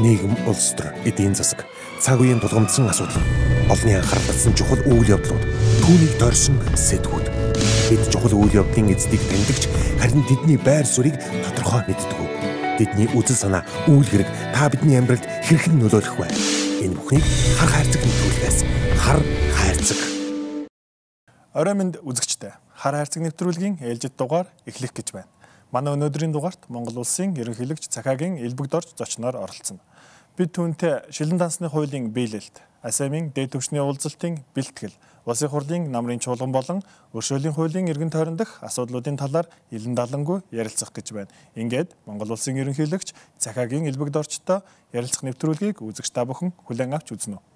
нийгэм, улс төр, эдийн засаг, цаг үеийн тулгамдсан асуудал, олонний анхаарал татсан чухал үйл явдлууд, түүнийг дорсон сэдвүүд. Бид чухал үйл явдлын эздийг тэмдэгч, харин тэдний байр суурийг тодорхой мэддэг. Тэдний үзэл санаа, үйл хэрэг та бидний амьдралд хэрхэн нөлөөлөх вэ? Энэ бүхнийг хар хайрцаг нэвтрүүлгээс хар хайрцаг. Орой минь үзэгчтэй. Хар хайрцаг нэвтрүүлгийн ээлжид дугаар эхлэх гэж байна. Манай өнөөдрийн дугаарт Монгол улсын ерөнхийлөгч Захаагийн Элбэгд орж зочноор оролцсон. Бид түүнтэй шилэн дансны хуулийн биелэлт, АСАМ-ийн дээд түвшний уулзалтын бэлтгэл, Улсын хурлын намрын чуулган болон өршөөлийн хуулийн эргэн тойрон дах асуудлуудын талаар илэн далангүй ярилцах гэж байна. Ингээд Монгол улсын ерөнхийлөгч Захаагийн Элбэгд орчтой ярилцах нэвтрүүлгийг үзэгч та бүхэн хүлээн авч үзнэ үү?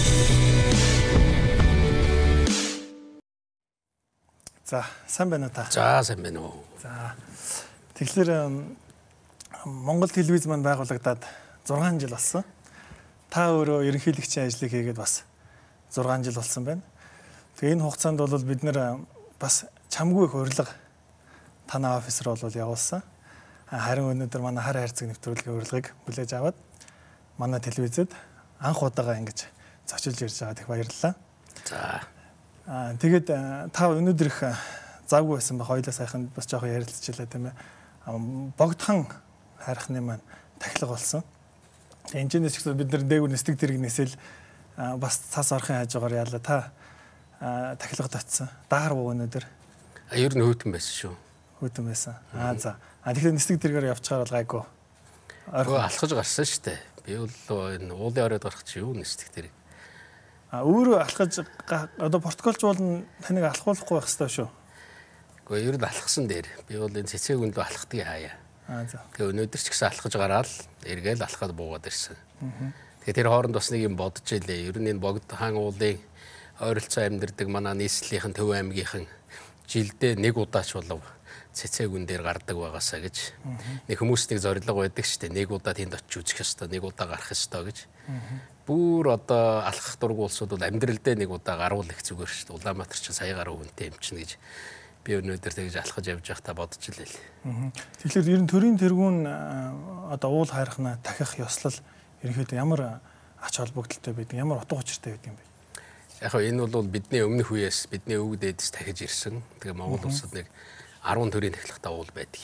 За, сайн байна уу та? За, сайн байна уу. За. Тэгэхээр Монгол телевиз маань байгуулагдаад 6 жил болсон. Та өөрөө ерөнхийлөгчийн ажлыг хийгээд бас 6 жил болсон байна. Тэгээ энэ хугацаанд бол бид нэр бас чамгүй их урилга танай офисер бол явуулсан. Харин өнөөдөр манай хар хайрцаг нэвтрүүлгийн урилгыг хүлээж аваад манай телевизэд анх удаага ингэж зочилж ирж байгаад их баярлалаа. За. Тэгээд та өнөөдөр их завгүй байсан ба хоёулаа сайхан бас жоохон ярилцчихлаа тийм ээ. Богдхан хайрхны маань тахилга болсон. Энэчнээс ч бид нар дээгүүр нэстэг тэрэгнээсэл бас цас орохын хажуугаар яалаа та тахилгад очсон. Даар буу өнөөдөр. Ер нь хөтөн байсан шүү. Хөтөн байсан. За. Тэгэхээр нэстэг тэрэгээр явчихаар бол гайгүй. Алхаж гарсан шүү дээ. Би бол энэ уулын оройд гарах чи юу нэстэг тэрэг. Өөрөө алхаж одоо протоколч бол таныг алхуулахгүй байх хэрэгтэй шүү. Гэхдээ ер нь алхсан дээр. Би бол энэ цэцэг өндөө алхахтгийг хаяа. За. Тэгээ өнөөдөр ч гэсэн алхаж гараад эргээл алхаад буугаад ирсэн. Тэгээ тэр хооронд бас нэг юм бодож илээ. Ер нь энэ Богдхан уулын ойролцоо амьдардаг манай нийслэлийн Төв аймгийнхан жилдээ нэг удаач болов цэцэгүн дээр гардаг байгаасаа гэж нэг хүмүүсийн зорилго байдаг шүү дээ. Нэг удаа тэнд очиж үзэх ёстой, нэг удаа гарах ёстой гэж. Бүр одоо алхах дургүй улсууд бол амьдрал дээр нэг удаа гаруул их зүгээр шүү дээ. Улаанбаатар ч сая гаруй хүнтэй юм чинь гэж би өнөөдөр тэгж алхаж явж байхдаа бодож илээ. Тэгэхээр ер нь төрийн тэргүүн одоо уул хайрхнаа дахих ёслол ерөнхийдөө ямар ач холбогдолтой байдаг, ямар утга учиртай байдаг юм бэ? Яг энэ бол бидний өмнөх үеэс бидний өвөг дээдэс дахиж ирсэн. Тэгээ Монгол улсад нэг 10 төрлийн тахилгатай уул байдаг.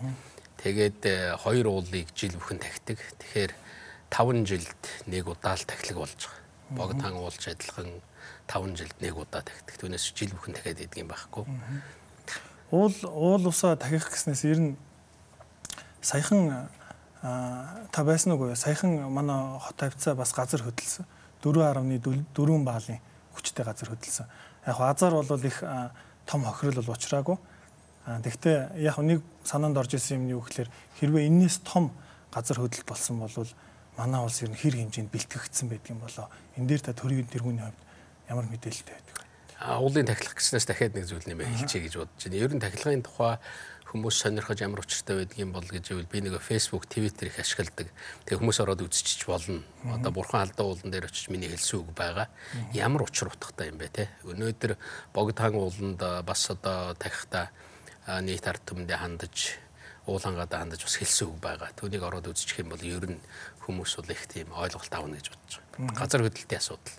Тэгээд 2 уулыг жил бүхэн тахидаг. Тэгэхээр 5 жилд нэг удаа л тахилга болж байгаа. Богдхан уулч адилхан 5 жилд нэг удаа тахидаг. Түүнээс жил бүхэн дахиад идэг юм байхгүй. Уул усаа тахих гэснээс ер нь саяхан та байсан уу? Саяхан манай хот тавьцаа бас газар хөдөлсөн. 4.4 баалын хүчтэй газар хөдөлсөн. Яг азар бол их том хохирол бол учраагүй. Тэгвэл яг нэг санаанд орж исэн юм юу гэхээр хэрвээ энэс том газар хөдлөлт болсон бол манай улс ер нь хэр хэмжээнд бэлтгэгдсэн байдаг юм болоо. Энэ дээр та төрийн тэргүүний хувьд ямар мэдээлэлтэй байдаг вэ? Уулын тахилга гэснээс дахиад нэг зүйл нэмээ хэлчихье гэж бодож байна. Ер нь тахилгын тухай хүмүүс сонирхож ямар учиртай байдаг юм бол гэж байвал би нэг Facebook, Twitter их ашигладаг. Тэгээ хүмүүс ороод үзчихэж болно. Одоо бурхан алдаа уулан дээр очиж миний хэлсэн үг байгаа. Ямар учир утгатай юм бэ те? Өнөөдөр Богдхан ууланд бас одоо тахихта нийт ард түмэндээ хандаж, уулангаадаа хандаж бас хэлсэн үг байгаа. Түүнийг ороод үзчих юм бол ер нь хүмүүс бол их тийм ойлголт авна гэж бодож байгаа. Газар хөдлөлтийн асуудал.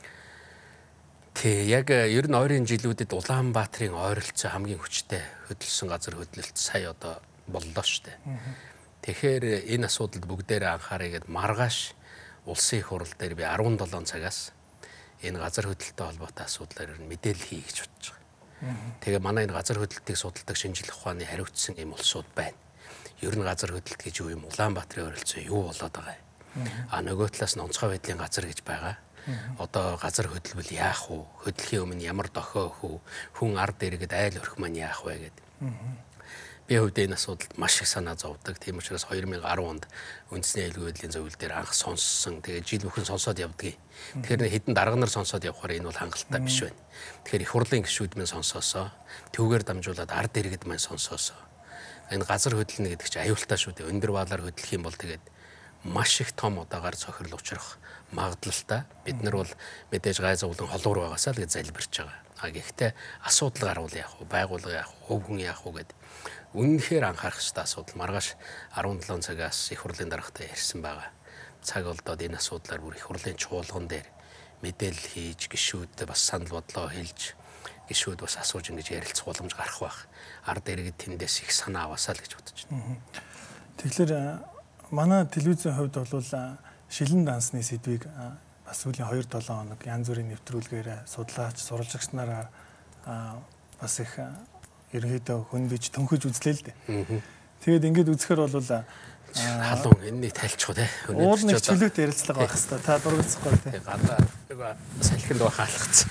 Тэг яг ер нь ойрын жилүүдэд Улаанбаатарын ойролцоо хамгийн хүчтэй хөдөлсөн газар хөдлөлт сая одоо боллоо шүү дээ. Тэгэхээр энэ асуудалд бүгдээрээ анхаарай гэд маргааш улсын их хурал дээр би 17 цагаас энэ газар хөдлөлтөй холбоотой асуудлаар мэдээлэл хий гэж бодож байгаа. Тэгээ манай энэ газар хөдлөлтийг судалдаг шинжлэх ухааны хариуцсан юм улсууд байна. Ер нь газар хөдлөлт гэж юу юм? Улаанбаатарын ойролцоо юу болоод байгаа юм? Нөгөө талаас нь онцгой байдлын газар гэж байгаа. Одоо газар хөдлөвөл яах вэ? Хөдлөхийн өмнө ямар дохио өгөх вэ? Хүн ард иргэд айл өрх маань яах вэ гэдэг. Би хувьд энэ асуудалд маш их санаа зовдөг. Тийм учраас 2010 онд үндэсний аюулгүй байдлын зөвлөл дээр анх сонссон. Тэгээ жил бүхэн сонсоод явдгийг. Тэгэхээр хэдэн дарга нар сонсоод явхаар энэ бол хангалттай биш байна. Тэгэхээр их хурлын гишүүд минь сонсоосоо, төвгээр дамжуулаад ард иргэд маань сонсоосоо. Энэ газар хөдлөнө гэдэг чинь аюултай шүү дээ. Өндөр баалаар хөдлөх юм бол тэгээд маш их том удаагаар цохирол учрах магадлалтай. Бид нар бол мэдээж гай зовлон холуур байгаасаа л гэж залбирч байгаа. Гэхдээ асуудал гарвал яах вэ? Байгууллага яах вэ? Хөв хүн яах вэ гэдэг үнэнхээр анхаарах хэрэгтэй асуудал. Маргааш 17 цагаас их хурлын даргатай ярьсан байгаа. цаг олдоод энэ асуудлаар бүр их хурлын чуулган дээр мэдээлэл хийж гишүүд бас санал бодлоо хэлж гишүүд бас асууж ингэж ярилцах боломж гарах байх. Ард иргэд тэндээс их санаа аваасаа л гэж бодож байна. Тэгэхээр манай телевизийн хувьд бол шилэн дансны сэдвийг бас сүүлийн 2-7 хоног янз бүрийн нэвтрүүлгээр судлаач, сурвалжлагч нараар бас их ерөнхийдөө хөндөж төнхөж үзлээ л дээ. Тэгээд ингэж үзэхээр бол халуун энэний тайлчгүй те. Уул нэг чөлөөт ярилцлага байх хэвээр. Та дургацхгүй те. Гадаа салхинд байх халахц.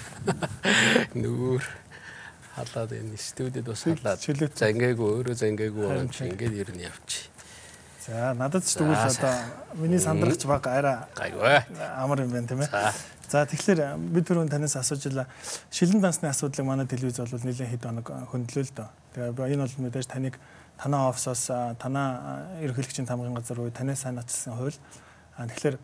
Нүүр халаад энэ студид бас халаад. За ингээгүй өөрөө зангаагүй юм чи ингээд ер нь явчих. За надад ч тэгвэл одоо миний сандрагч баг арай амар юм байна тийм ээ. За тэгэхээр бид түрүүн танаас асууж илаа. Шилэн дансны асуудлыг манай телевиз бол нэлээд хэд хоног хөндлөө л доо. Тэгээ энэ бол мэдээж танаа офсоос танаа ерөнхийлөгчийн тамгын газар уу танаас сайн очсон хууль. Тэгэхээр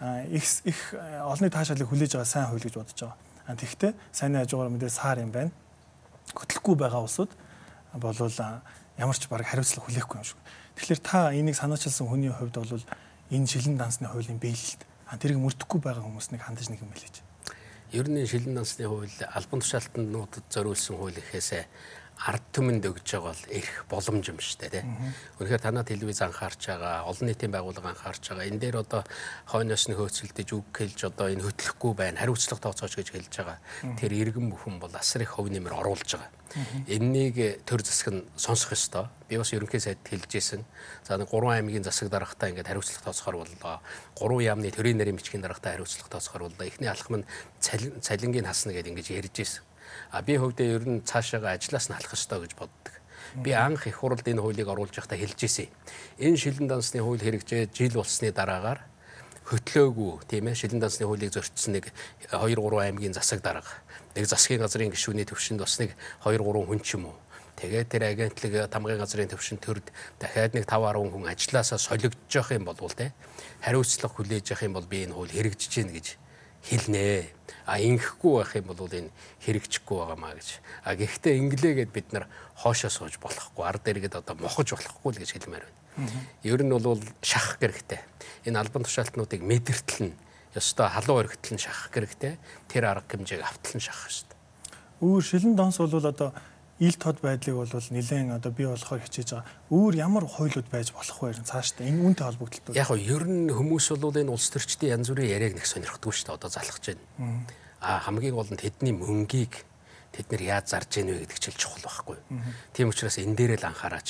их олонний таашаалыг хүлээж байгаа сайн хууль гэж бодож байгаа. Тэгэхдээ сайн хажуугаар мэдээж саар юм байна. Хөтлөхгүй байгаа улсууд болвол ямар ч баг хариуцлага хүлээхгүй юм шиг. Тэгэхээр та энийг санаачилсан хүний хувьд бол энэ шилэн дансны хуулийн биелэлд тэрийг мөрдөхгүй байгаа хүмүүсийг хандаж нэг юм хэлээж. Ер нь шилэн дансны хууль албан тушаалтнуудад зориулсан хууль гэхээсээ ард түмэнд өгж байгаа бол эрх боломж юм шүү дээ. Үнэхээр танаа телевиз анхаарч байгаа, олон нийтийн байгууллага анхаарч байгаа. Энэ дээр одоо хойноос нь хөөцөлдөж үг хэлж одоо энэ хөтлөхгүй байна, хариуцлага тооцооч гэж хэлж байгаа. Тэр иргэн бүхэн бол асар их хувь нэмэр оруулж байгаа. Энэнийг төр засаг нь сонсох ёстой. Би бас ерөнхий сайд хэлж ирсэн. За 3 аймгийн засаг даргатаа ингээд хариуцлага тооцохоор боллоо. 3 яамны төрийн нарийн бичгийн даргатаа хариуцлага тооцохоор боллоо. Эхний алхам нь цалингийн хасна гэдээ ингэж ярьж ирсэн. Би хөвдөө ер нь цаашаага ажиллаас нь халах ёстой гэж боддог. Би анх их хурлд энэ хуулийг оруулж байхдаа хэлж ирсэн. Энэ шилэн дансны хууль хэрэгжээ жил болсны дараагаар хөтлөөгүй тийм ээ шилэн дансны хуулийг зөрчсөн нэг 2-3 аймгийн засаг дарга. Нэг засгийн газрын гишүүний төвшөнд бас нэг 2-3 хүн ч юм уу. Тэгээд тэр агентлаг тамгын газрын төвшин төрд дахиад нэг 5-10 хүн ажилласаа солигдож явах юм бол те хариуцлага хүлээж явах юм бол би энэ хууль хэрэгжиж гин гэж хэлнэ. Ингэхгүй байх юм бол энэ хэрэгжихгүй байгаамаа гэж. Гэхдээ инглээгээд бид нар хоошоо сууж болохгүй, ард иргэд одоо мохож болохгүй л гэж хэлмээр байна. Ер нь бол шахах хэрэгтэй. Энэ албан тушаалтнуудыг мэдэртэл нь ёстой халуун өргөтөл нь шахах хэрэгтэй. Тэр арга хэмжээг автал нь шахах хэрэгтэй. Өөр шилэн донс бол одоо ил тод байдлыг бол нэлээд одоо бий болохоор хичээж байгаа. Өөр ямар хуулиуд байж болох вэ? Цаашдаа энэ үүнтэй холбогдлоо. Яг нь ер нь хүмүүс бол энэ улс төрчдийн янз бүрийн яриаг нэг сонирхдаггүй шүү дээ. Одоо залхаж байна. Хамгийн гол нь тэдний мөнгийг тэд нар яаж зарж ийн вэ гэдэг чинь чухал байхгүй. Тийм учраас энэ дээр л анхаараач.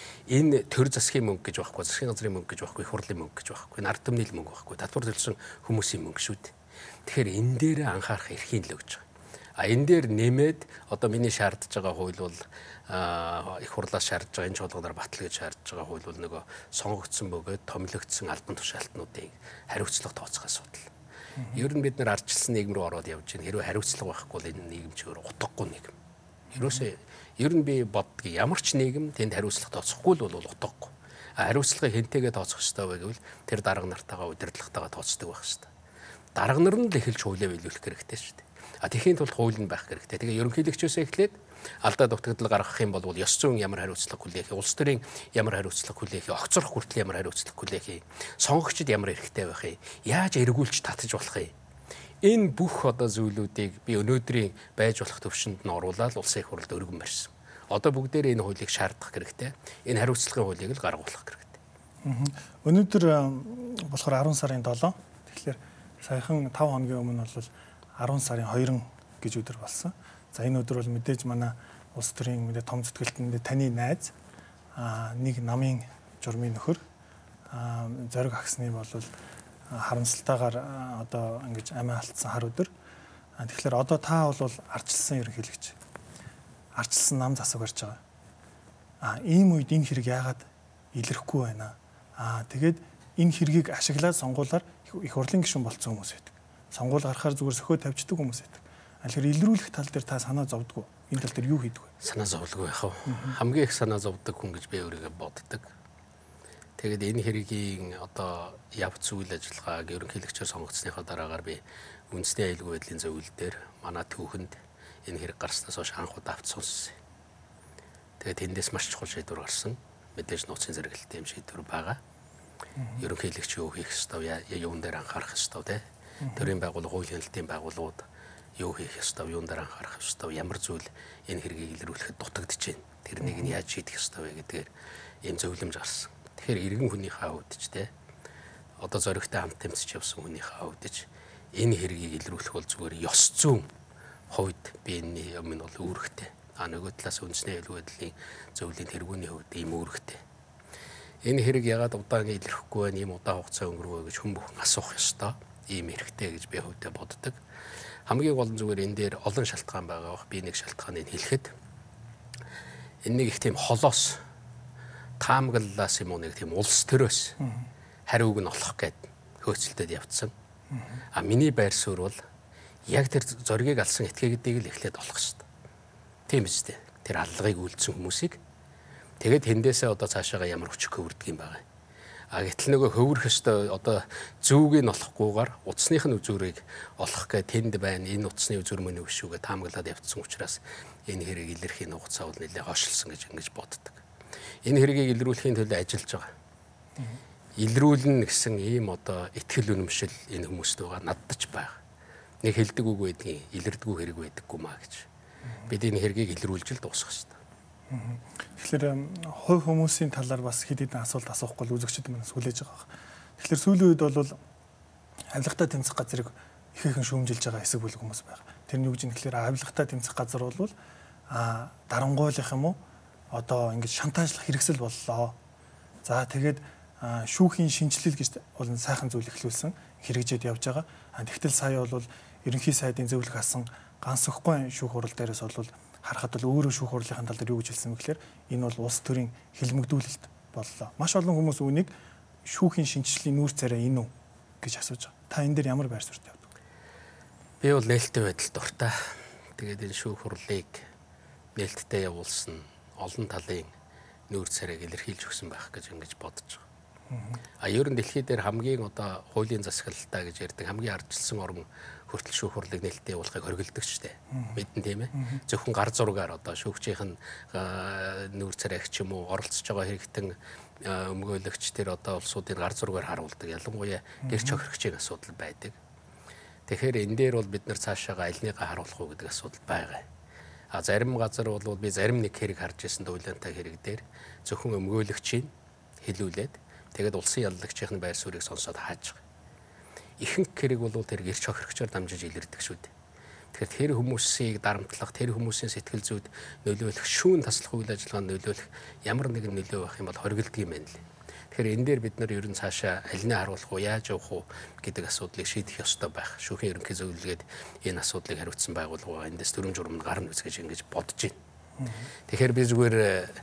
Энэ төр засгийн мөнгө гэж байхгүй, засгийн газрын мөнгө гэж байхгүй, их хурлын мөнгө гэж байхгүй, ард түмний мөнгө байхгүй, татвар төлсөн хүмүүсийн мөнгө шүү дээ. Тэгэхээр энэ дээр анхаарах эрхийг л өгж байгаа. Энэ дээр нэмээд одоо миний шаардж байгаа хууль бол их хурлаас шаардж байгаа энэ чуулганаар батал гэж шаардж байгаа хууль бол нөгөө сонгогдсон бөгөөд томилогдсон албан тушаалтнуудыг хариуцлага тооцох асуудал. Ер нь бид нар ардчилсан нийгэм рүү ороод явж байна. Хэрвээ хариуцлага байхгүй бол энэ нийгэм чигээр утгагүй нийгэм. Ерөөсөө ер нь би боддог ямар ч нийгэм тэнд хариуцлага тооцохгүй л бол утгагүй. Хариуцлагыг хэнтэйгээ тооцох ёстой байвал тэр дарга нартайгаа удирдлагатайгаа тооцдог байх ёстой. Дарга нар нь л эхэлж хуулиа биелүүлэх хэрэгтэй шүү дээ. Тэхийн тулд хууль нь байх хэрэгтэй. Тэгээ ерөнхийлөгчөөс эхлээд алдаа дутагдал гаргах юм бол ёс зүйн ямар хариуцлага хүлээх, улс төрийн ямар хариуцлага хүлээх, огцрох хүртэл ямар хариуцлага хүлээх, сонгогчд ямар эрхтэй байх юм, яаж эргүүлж татаж болох юм. Энэ бүх одоо зүйлүүдийг би өнөөдрийн байж болох төвшөнд нь оруулаад улсын их хурлд өргөн барьсан. Одоо бүгдээрээ энэ хуулийг шаардах хэрэгтэй. Энэ хариуцлагын хуулийг л гаргуулах хэрэгтэй. Өнөөдөр болохоор 10 сарын 7. Тэгэхээр саяхан 5 хоногийн өмнө бол 10 сарын 2 гэж өдөр болсон. За энэ өдөр бол мэдээж манай улс төрийн мэдээ том зүтгэлтэнд таны найз нэг намын журмын нөхөр зориг агсны бол харамсалтайгаар одоо ингэж амиа алдсан хар өдөр. Тэгэхээр одоо та бол ардчилсан ерөнхийлөгч. Ардчилсан нам засаг барьж байгаа. Ийм үед энэ хэрэг яагаад илэрхгүй байна? Тэгээд энэ хэргийг ашиглаад сонгуулаар их хурлын гишүүн болцсон хүмүүс байдаг. Сонгуул гарахаар зүгээр сөхөө тавьчихдаг хүмүүс байдаг. Тэгэхээр илрүүлэх тал дээр та санаа зовдгоо. Энэ тал дээр юу хийдэг вэ? Санаа зовлгүй яах вэ? Хамгийн их санаа зовдөг хүн гэж би өөрийгөө боддог. Тэгээд энэ хэргийн одоо явц үйл ажиллагааг ерөнхийлөгчөөр сонгогдсныхаа дараагаар би үндэсний аюулгүй байдлын зөвлөл дээр манай түүхэнд энэ хэрэг гарснаас хойш анх удаа авч сонссон. Тэгээд тэндээс маш чухал шийдвэр гарсан. Мэдээж нууцын зэрэгэлтэй юм шийдвэр байгаа. ерөнхийлөгч юу хийх ёстой, юун дээр анхаарах ёстой те. Төрийн байгууллага, хуулийн хэлтийн байгууллагууд юу хийх ёстой, юун дээр анхаарах ёстой, ямар зүйл энэ хэргийг илрүүлэхэд дутагдж байна. Тэрнийг нь яаж шийдэх ёстой вэ гэдгээр ийм зөвлөмж гарсан. Тэгэхээр иргэн хүнийхээ хувьд ч те одоо зоригтой хамт тэмцэж явсан хүнийхээ хувьд ч энэ хэргийг илрүүлэх бол зүгээр ёс зүйн хувьд би энэ юм нь бол үүрэгтэй. Нөгөө талаас үндэсний аюулгүй байдлын зөвлөлийн тэргүүний хувьд ийм үүрэгтэй. Энэ хэрэг ягаад удаан илэрхэхгүй байна, ийм удаан хугацаа өнгөрвөө гэж хүн бүхэн асуух ёстой. Ийм хэрэгтэй гэж би хувьдаа боддог. Хамгийн гол нь зүгээр энэ дээр олон шалтгаан байгаа бах. Би нэг шалтгааныг хэлэхэд энэ нэг их тийм холоос таамаглалаас юм уу нэг тийм улс төрөөс хариуг нь олох гээд хөөцөлдөд явцсан. Миний байр суурь бол яг тэр зоригийг алсан этгээдийг л эхлээд олох хэрэгтэй. Тийм биз дээ. Тэр аллагыг үйлдсэн хүмүүсийг тэгээд тэндээсээ одоо цаашаага ямар хүч хөвөрдөг юм байгаа. Гэтэл нөгөө хөвөрөх ёстой одоо зүгийг нь олохгүйгээр утасных нь үзүүрийг олох гээд тэнд байна. Энэ утасны үзүүр мөн биш үгээ таамаглаад явцсан учраас энэ хэрэг илэрхийн хугацаа бол нэлээд хойшлсон гэж ингэж боддог. Энэ хэргийг илрүүлэхийн төлөө ажиллаж байгаа. Илрүүлнэ гэсэн ийм одоо итгэл үнэмшил энэ хүмүүст байгаа надад ч байгаа. Нэг хэлдэг үг байдгийн илэрдэггүй хэрэг байдаггүй маа гэж. Бид энэ хэргийг илрүүлж л дуусгах хэрэгтэй. Тэгэхээр хувь хүмүүсийн талаар бас хэд хэдэн асуулт асуухгүй л үзэгчд манаас хүлээж байгаа. Тэгэхээр сүүлийн үед бол авилгатай тэмцэх газрыг ихээхэн шүүмжилж байгаа хэсэг бүлэг хүмүүс байгаа. Тэр нь юу гэж юм тэгэхээр авилгатай тэмцэх газар бол дарангуйлах юм уу? Одоо ингэж шантажлах хэрэгсэл боллоо. За тэгээд шүүхийн шинжилэл гэж бол сайхан зүйл эхлүүлсэн хэрэгжээд явж байгаа. Тэгтэл сая бол ерөнхий сайдын зөвлөх асан ганц өгөхгүй шүүх хурал дээрээс бол харахад бол өөрөө шүүх хурлын тал дээр юу гэж хэлсэн бэ гэхээр энэ бол улс төрийн хилмигдүүлэлт боллоо. Маш олон хүмүүс үүнийг шүүхийн шинжилгээний нүүр царай энэ үү гэж асууж байгаа. Та энэ дээр ямар байр суурьтай явдаг? Би бол нээлттэй байдалд дуртай. Тэгээд энэ шүүх хурлыг нээлттэй явуулсан олон талын нүүр царайг илэрхийлж өгсөн байх гэж ингэж бодож байгаа. Ер нь дэлхий дээр хамгийн одоо хуулийн засаглалтаа гэж ярьдаг хамгийн ардчилсан орн хүртэл шүүх хурлыг нээлттэй явуулахыг хориглодог ч тийм. Мэдэн тийм ээ. Зөвхөн гар зургаар одоо шүүгчийн нүүр царайг ч юм уу оролцож байгаа хэрэгтэн өмгөөлөгч тэр одоо улсуудын гар зургаар харуулдаг. Ялангуяа гэрч хохирогчийн асуудал байдаг. Тэгэхээр энэ дээр бол бид нар цаашаага альныгаа харуулах уу гэдэг асуудал байгаа. Зарим газар бол би зарим нэг хэрэг харж ирсэн дуйлантай хэрэг дээр зөвхөн өмгөөлөгчийн хэлүүлээд тэгээд улсын яллагчийн байр суурийг сонсоод хааж байгаа. Ихэнх хэрэг бол тэр гэрч хохирогчоор дамжиж илэрдэг шүү дээ. Тэгэхээр тэр хүмүүсийг дарамтлах, тэр хүмүүсийн сэтгэл зүйд нөлөөлөх, шүүн таслах үйл ажиллагаанд нөлөөлөх ямар нэгэн нөлөө байх юм бол хориглодог юм байна лээ. Тэгэхээр энэ дээр бид нар ерөн цаашаа альнаа харуулах уу, яаж явах уу гэдэг асуудлыг шийдэх ёстой байх. Шүүхийн ерөнхий зөвлөлгээд энэ асуудлыг хариуцсан байгууллага эндээс төрөм журманд гарна гэж ингэж бодож байна. Тэгэхээр би зүгээр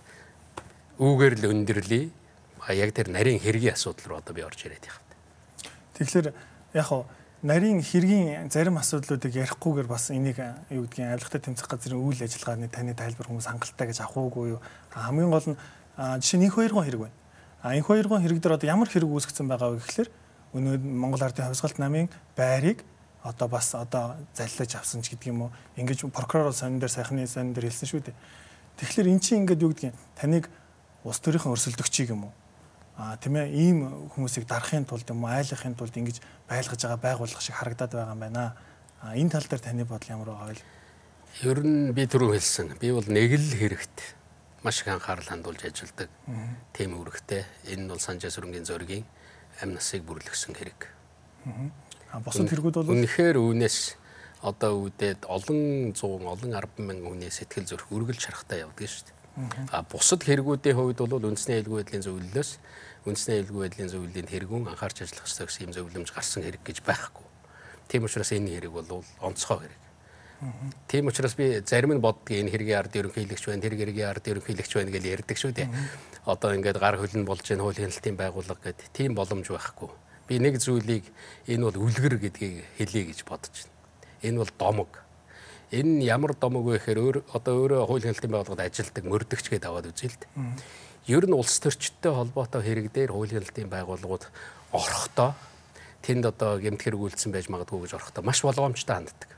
үүгээр л өндөрлөе. Яг тэр нарийн хэргийн асуудал руу одоо би орж ирээд байна. Тэгэхээр яг нь нарийн хэргийн зарим асуудлуудыг ярихгүйгээр бас энийг юу гэдгийг авилгатай тэмцэх газрын үйл ажиллагааны таны тайлбар хүмүүс хангалттай гэж авах уугүй юу? Хамгийн гол нь жишээ нь инх 2 хэрэг байна. Инх 2 хэрэг дээр одоо ямар хэрэг үүсгэсэн байгаа вэ гэхээр өнөөдөр Монгол Ардын Хувьсгалт намын байрыг одоо бас одоо заллаж авсан ч гэдэг юм уу? Ингэж прокурор сонин дээр сайхны сонин дээр хэлсэн шүү дээ. Тэгэхээр эн чинь ингээд юу гэдгийг таныг улс төрийн өрсөлдөгчийг юм уу? Тийм ээ ийм хүмүүсийг дарахын тулд юм уу айлахын тулд ингэж байлгаж байгаа байгууллага шиг харагдаад байгаа юм байна. Энэ тал дээр таны бодол ямар байгаа вэ? Ер нь би түрүү хэлсэн. Би бол нэг л хэрэгт маш их анхаарал хандуулж ажилладаг. Тийм үүрэгтэй. Энэ нь бол Санжаа сүрэнгийн зоригийн амь насыг бүрлэгсэн хэрэг. Бусад хэрэгүүд бол үнэхээр үүнээс одоо үүдээд олон 100 олон 10 мянган хүний сэтгэл зүрх үргэлж шарахтай явдаг шүү дээ. Бусад хэрэгүүдийн хувьд бол үндэсний аюулгүй байдлын зөвлөлөөс үндэсний аюулгүй байдлын зөвлөлийн тэргүүн анхаарч ажиллах ёстой гэсэн юм зөвлөмж гарсан хэрэг гэж байхгүй. Тийм учраас энэ хэрэг бол онцгой хэрэг. Тийм учраас би зарим нь боддог энэ хэргийн ард ерөнхийлөгч байна, тэр хэргийн ард ерөнхийлөгч байна гэж ярьдаг шүү дээ. Одоо ингээд гар хөлн болж энэ хуулийн хяналтын байгууллага гэдэг тийм боломж байхгүй. Би нэг зүйлийг энэ бол үлгэр гэдгийг хэлье гэж бодож байна. Энэ бол домог. Энэ ямар домог вэ гэхээр одоо өөрөө хуулийн хяналтын байгууллагад ажилтдаг мөрдөгч гэдээ аваад үзье л дээ. Ер нь улс төрчтэй холбоотой хэрэг дээр хуулийн хяналтын байгууллагууд орохдоо тэнд одоо гэмт хэрэг үйлдсэн байж магадгүй гэж орохдоо маш болгоомжтой ханддаг.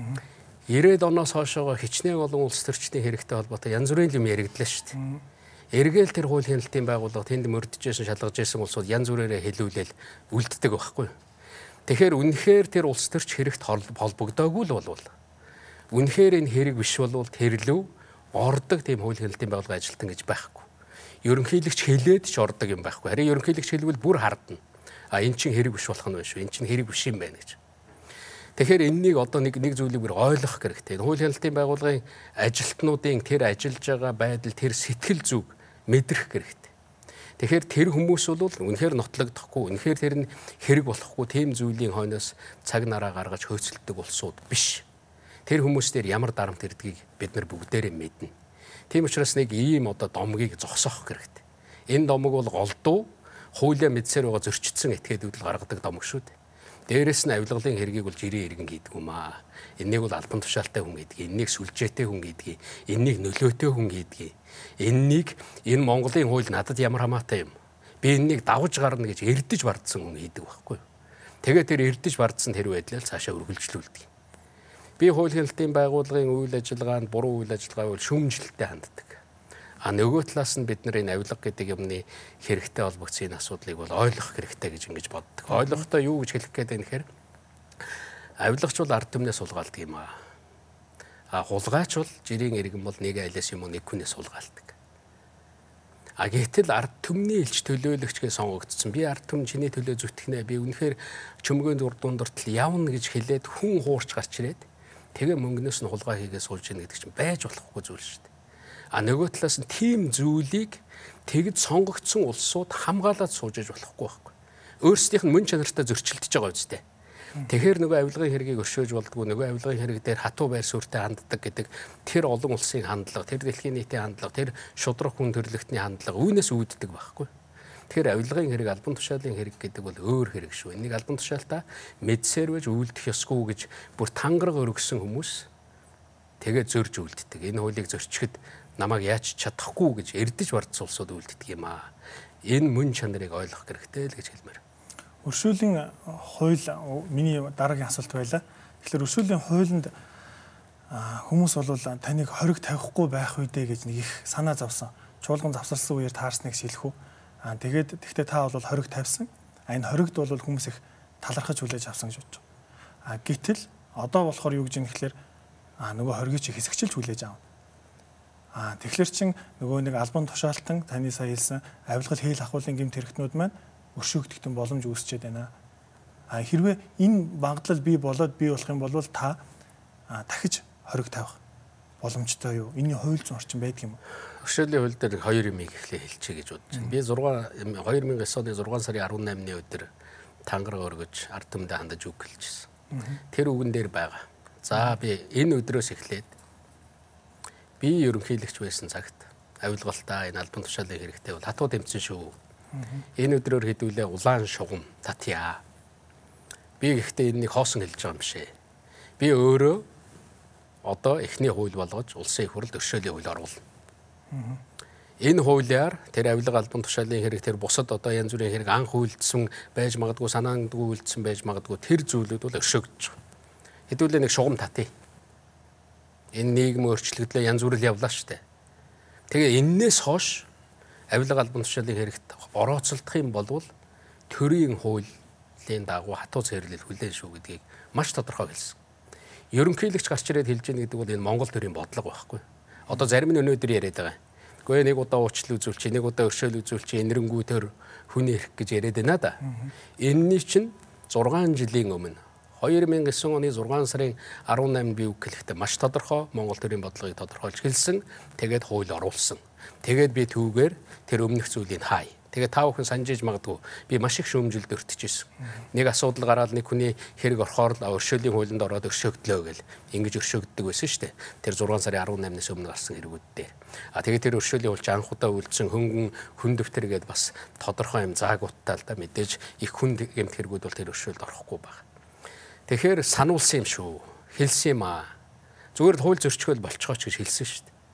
90-ад оноос хойшоо хичнээн олон улс төрчдийн хэрэгтэй холбоотой янз бүрийн юм яригдлаа шүү дээ. Эргээл тэр хууль хяналтын байгууллага тэнд мөрдөжсэн шалгаж ирсэн улсууд янз бүрээрээ хэлүүлэл үлддэг байхгүй. Тэгэхээр үнэхээр тэр улс төрч хэрэгт холбогдоогүй л болвол үнэхээр энэ хэрэг биш болвол тэр лөө ордог тийм хууль хяналтын байгууллага ажилтан гэж байхгүй. Ерөнхийлөгч хэлээд ч ордог юм байхгүй. Харин ерөнхийлөгч хэлвэл бүр хардна. Энэ чинь хэрэг биш болох нь байна шүү. Энэ чинь хэрэг биш юм байна гэж. Тэгэхээр энэнийг одоо нэг зүйлийг бүр ойлгох хэрэгтэй. Хууль хяналтын байгууллагын ажилтнуудын тэр ажиллаж байгаа байдал, тэр сэтгэл зүг мэдрэх хэрэгтэй. Тэгэхээр тэр хүмүүс бол үнэхээр нотлогдохгүй, үнэхээр тэр нь хэрэг болохгүй тийм зүйлийн хойноос цаг нараа гаргаж хөөцөлдөг улсууд биш. Тэр хүмүүс дээр ямар дарамт ирдгийг бид нар бүгдээрээ мэднэ. Тийм учраас нэг ийм одоо домгийг зогсоох хэрэгтэй. Энэ домог бол голдуу, хуулиа мэдсээр байгаа зөрчигдсөн этгээдүүд л гаргадаг домог шүү дээ. Дээрээс нь авилгалын хэргийг бол жирийн иргэн гэдэг юм аа. Эннийг бол албан тушаалтай хүн гэдгийг, энэнийг сүлжээтэй хүн гэдгийг, энэнийг нөлөөтэй хүн гэдгийг, энэ Монголын хууль надад ямар хамаатай юм. Би энэнийг давж гарна гэж эрдэж бардсан хүн хийдэг байхгүй юу. Тэгээд тэр эрдэж бардсан тэр байдлаар цаашаа үргэлжлүүлдэг. Би хууль хяналтын байгууллагын үйл ажиллагаанд буруу үйл ажиллагаа бол шүүмжлэлтэй ханддаг. Нөгөө талаас нь бид нар энэ авилга гэдэг юмны хэрэгтэй холбогдсон энэ асуудлыг бол ойлгох хэрэгтэй гэж ингэж боддог. Ойлгохдоо юу гэж хэлэх гээд байна гэхээр авилгач бол ард түмнээс сулгаалдаг юм аа. Хулгайч бол жирийн иргэн бол нэг айлаас юм уу нэг хүнээс сулгаалдаг. Гэтэл ард түмний элч төлөөлөгчгээ сонгогдсон. Би ард түмэн чиний төлөө зүтгэнэ. Би үнэхээр чөмгөөн дундартал явна гэж хэлээд хүн хуурч гарч ирээд тэгээ мөнгнөөс нь хулгай хийгээ суулж ийн гэдэг чинь байж болохгүй зүйл шүү дээ. Нөгөө талаас нь тийм зүйлийг тэгж сонгогдсон улсууд хамгаалаад сууж иж болохгүй байхгүй. Өөрсдийнх нь мөн чанартай зөрчилдөж байгаа үстэй. Тэгэхээр нөгөө авилгын хэргийг өршөөж болдгоо, нөгөө авилгын хэрэг дээр хатуу байр суурьтай ханддаг гэдэг тэр олон улсын хандлага, тэр дэлхийн нийтийн хандлага, тэр шудраг хүн төрлөختний хандлага үүнээс үүддэг байхгүй. Тэгэхээр авилгын хэрэг, албан тушаалын хэрэг гэдэг бол өөр хэрэг шүү. Энийг албан тушаалтаа мэдсээр байж үйлдэх ёсгүй гэж бүр тангараг өргөсөн хүмүүс тэгээд зөрж үлддэг. Энэ хуулийг зөрчихөд намайг яаж чадахгүй гэж эрдэж бардсан улсууд үлддэг юм аа. Энэ мөн чанарыг ойлгох хэрэгтэй л гэж хэлмээр. Өршөөлийн хууль миний дараагийн асуулт байлаа. Тэгэхээр өршөөлийн хуулинд хүмүүс бол таныг хориг тавихгүй байх үедээ гэж нэг их санаа зовсон. Чуулган завсарсан үеэр таарсныг шилэх үү? Тэгэхдээ та бол хориг тавьсан. Энэ хоригд бол хүмүүс их талархаж хүлээж авсан гэж бодож байгаа. Гэтэл одоо болохоор юу гэж юм гэхээр нөгөө хоргийг чи хэсэгчилж хүлээж аавна. Тэгэхээр чин нөгөө нэг албан тушаалтан таны сая хэлсэн авилгал хээл ахуулын гэмт хэрэгтнүүд маань өршөөгдөх боломж үүсчээд байна. Хэрвээ энэ багтлал бий болох юм бол та дахиж хориг тавих боломжтой юу? Энийн хууль зүйн орчин байдаг юм уу? Өршөөлийн хууль дээр 2 юм ихлэ хэлчихье гэж бодож байна. Би 2009 оны 6 сарын 18-ны өдөр тангараг өргөж ард түмэндээ хандаж үг хэлчихсэн. Тэр үгэн дээр байгаа. За би энэ өдрөөс эхлээд би ерөнхийлөгч байсан цагт авилгалтаа энэ албан тушаалын хэрэгтэй бол хатуу тэмцэн шүү. Энэ өдрөөр хэдүүлээ улаан шугам татъя. Би гэхдээ энэнийг хоосон хэлж байгаа юм шээ. Би өөрөө одоо эхний хууль болгож улсын их хурлд өршөөлийн хууль оруулна. Энэ хуулиар тэр авилга албан тушаалын хэрэг тэр бусад одоо янз бүрийн хэрэг анх үйлдсэн байж магадгүй санаандгүй үйлдсэн байж магадгүй тэр зүйлүүд бол өршөөгдөж байгаа. Хэдүүлээ нэг шугам татъя. Энэ нийгэм өөрчлөгдлөө янз бүр л явлаа штэ. Тэгээ эннээс хойш авилга албан тушаалын хэрэгт орооцолдох юм бол төрийн хуулийн дагуу хатуу цэрлэл хүлээн шүү гэдгийг маш тодорхой хэлсэн. Ерөнхийлөгч гарч ирээд хэлж яах гэдэг бол энэ Монгол төрийн бодлого байхгүй. Одоо зарим нь өнөөдөр яриад байгаа. Гэхдээ нэг удаа уучлал үзүүлчих, нэг удаа өршөөл үзүүлчих, энэрэнгүү төр хүний эрх гэж яриад байна да. Энэний чинь 6 жилийн өмнө 2009 оны 6 сарын 18-нд би үг хэлэхдээ маш тодорхой Монгол төрийн бодлогыг тодорхойлж хэлсэн. Тэгээд хууль оруулсан. Тэгээд би түүгээр тэр өмнөх зүйлийг хай. Тэгээд та бүхэн санджиж магадгүй би маш их шүүмжилд өртөжсэн. Нэг асуудал гараад нэг хүний хэрэг орохоор л өршөөлийн хуулинд ороод өршөөгдлөө гэл ингэж өршөөгддөг байсан шүү дээ. Тэр 6 сарын 18-наас өмнө гарсан хэрэгүүд дээр. Тэгээд тэр өршөөлийн хууль анх удаа үлдсэн хүн дэвтэр гээд бас тодорхой юм заагуудтай л да мэдээж их хүн гэмт хэрэгүүд бол тэр өршөөлд орохгүй байна. Тэгэхээр сануулсан юм шүү. Хэлсэн юм аа. Зүгээр л хууль зөрчгөл болцгооч гэж хэлсэн шүү дээ.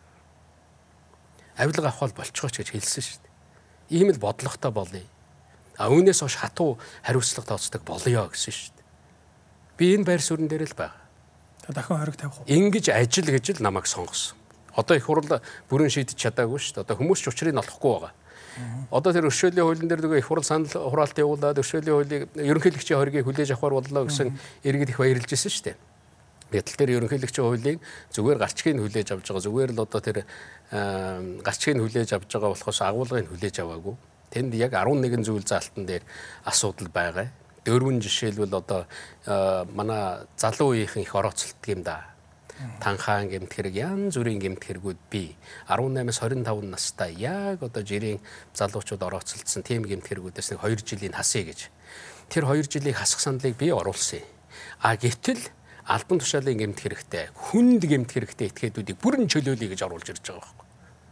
Авилга авах бол болцгооч гэж хэлсэн шүү дээ. Ийм л бодлоготой болъё. Үүнээс хойш хатуу хариуцлага тооцдог болъё гэсэн шүү дээ. Би энэ байр суурин дээр л байгаа. Дахин хориг тавих уу? Ингэж ажил гэж л намайг сонгосон. Одоо их хурл бүрэн шийдэж чадаагүй шүү дээ. Одоо хүмүүс ч учрыг нь олохгүй байгаа. Одоо тэр өршөөлийн хуулийн дээр нөгөө их хурл санал хураалт явуулаад өршөөлийн хуулийг ерөнхийлөгчийн хоргийг хүлээж авахар боллоо гэсэн иргэд их баярлж ирсэн шүү дээ. Гэтэл тэр ерөнхийлөгчийн хуулийг зүгээр гарчгийг хүлээж авч байгаа. Зүгээр л одоо тэр гарчгийг хүлээж авч байгаа болохоос агуулгыг хүлээж аваагүй. Тэнд яг 11 зүйл заалтан дээр асуудал байгаа. Дөрвөн жишээлбэл одоо манай залуу үеийнхэн их орооцолтг юм да. Танхаан гэмт хэрэг, янз бүрийн гэмт хэрэгүүд бий. 18-аас 25 настай яг одоо жирийн залуучууд орооцолдсон тийм гэмт хэрэгүүдээс нэг 2 жилийн хасъя гэж. Тэр 2 жилийн хасах саналыг би оруулсан. Гэтэл албан тушаалын гэмт хэрэгтэй, хүнд гэмт хэрэгтэй этгээдүүдийг бүрэн чөлөөлөе гэж оруулж ирж байгаа байхгүй.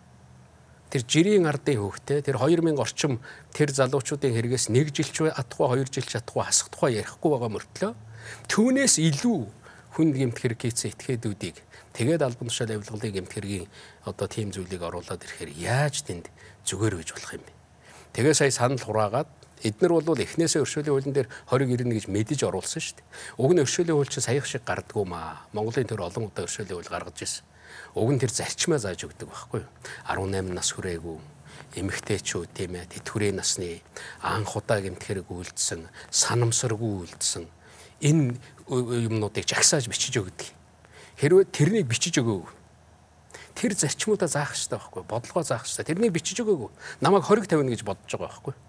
Тэр жирийн ардын хүүхдээ тэр 2000 орчим тэр залуучуудын хэрэгээс 1 жилч атахгүй 2 жилч атахгүй хасах тухай ярихгүй байгаа мөртлөө түүнээс илүү хүнд гэмт хэрэг хийсэн этгээдүүдийг тэгээд албан тушаал авилгалын гэмт хэргийн одоо тийм зүйлийг оруулаад ирэхээр яаж тэнд зүгээр байж болох юм бэ? Тэгээ сая санал хураагаад эднэр бол эхнээсээ өршөөлийн хуулийн дээр 20 ирнэ гэж мэдэж оруулсан шүү дээ. Уг нь өршөөлийн хууль чинь саяхан шиг гардггүй маа. Монголын төр олон удаа өршөөлийн хууль гаргаж ирсэн. Уг нь тэр зарчмаа зааж өгдөг байхгүй юу? 18 нас хүрээгүй эмэгтэйчүүд тийм ээ тэтгэврийн насны анх удаа гэмт хэрэг үйлдсэн, санамсаргүй үйлдсэн энэ юмнуудыг жагсааж бичиж өгдөг. Хэрвээ тэрнийг бичиж өгөөгүй тэр зарчмуудаа заах хэрэгтэй байхгүй юу? Бодлогоо заах хэрэгтэй. Тэрнийг бичиж өгөөгүй. Намайг хориг тавина гэж бодож байгаа байхгүй юу?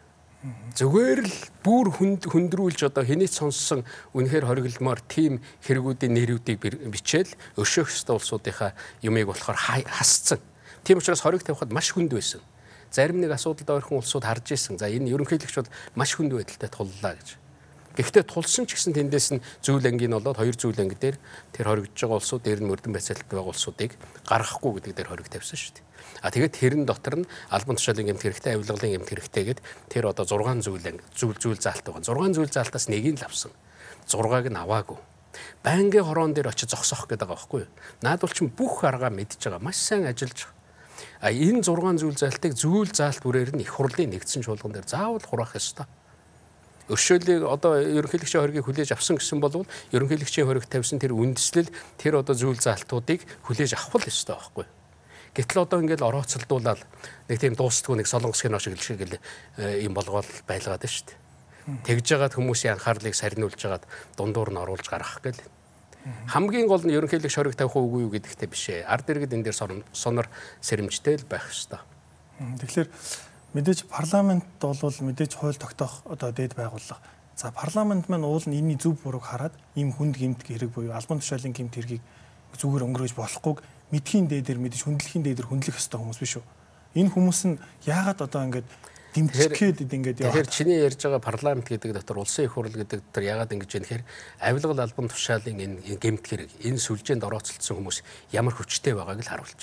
Зүгээр л бүр хөндрүүлж одоо хэний сонссон үнэхээр хоригломоор тийм хэрэгүүдийн нэрүүдийг бичээл өршөөх ёстой улсуудынхаа юмыг болохоор хасцсан. Тийм учраас хориг тавихад маш хүнд байсан. Зарим нэг асуудалд ойрхон улсууд харж исэн. За энэ ерөнхийлөгч бол маш хүнд байдалтай туллаа гэж. Гэхдээ тулсан ч гэсэн тэндээс нь зүйл ангийн болоод 2 зүйл анги дээр тэр хоригдж байгаа улсууд дээр нь мөрдөн байцаалттай байгаа улсуудыг гаргахгүй гэдэг дээр хориг тавьсан шүү дээ. Тэгээд тэрэн дотор нь албан тушаалын гэмт хэрэгтэй, авилгалын гэмт хэрэгтэйгээд тэр одоо 6 зүйл заалт байгаа. 6 зүйл заалтаас нэгийг л авсан. 6-ыг нь аваагүй. Байнгын хороон дээр очиж зогсоох гэдэг байгаа байхгүй юу? Наад бол чинь бүх аргаа мэдж байгаа. Маш сайн ажиллаж байгаа. Энэ 6 зүйл заалтыг зүйл заалт бүрээр нь их хурлын нэгдсэн чуулган дээр заавал хураах ёстой. Өршөөлийг одоо ерөнхийлөгчийн хоргийг хүлээж авсан гэсэн бол ерөнхийлөгчийн хориг тавьсан тэр үндэслэл тэр одоо зүйл заалтуудыг хүлээж авах л ёстой байхгүй юу? Гэтэл одоо ингээд орооцолдуулаад нэг тийм дуустгүй нэг солонгос кино шиг юм болгоод байлгаад байна шүү дээ. Тэгж жагаад хүмүүсийн анхаарлыг сарниулж жагаад дундуур нь оруулж гаргах гэл. Хамгийн гол нь ерөнхийлөгч хориг тавих уугүй юу гэдэгтэй биш ээ. Ард иргэд энэ дээр сонор сэрэмжтэй л байх ёстой. Тэгэхээр мэдээж парламент бол мэдээж хууль тогтоох одоо дээд байгууллага. За парламент маань уул нь энэний зөв бурууг хараад ийм хүнд гэмт хэрэг буюу албан тушаалын гэмт хэргийг зүгээр өнгөрөөж болохгүйг мэдхийн дээдэр мэдээж хүндлэхийн дээдэр хүндлэх ёстой хүмүүс биш үү? Энэ хүмүүс нь яагаад одоо ингээд дэмжихэд ингээд яваа. Тэгэхээр чиний ярьж байгаа парламент гэдэг дотор улсын их хурл гэдэг дотор яагаад ингэж юм гэхээр авилгал албан тушаалын энэ гэмт хэрэг энэ сүлжээнд орооцолдсон хүмүүс ямар хүчтэй байгааг л харуулж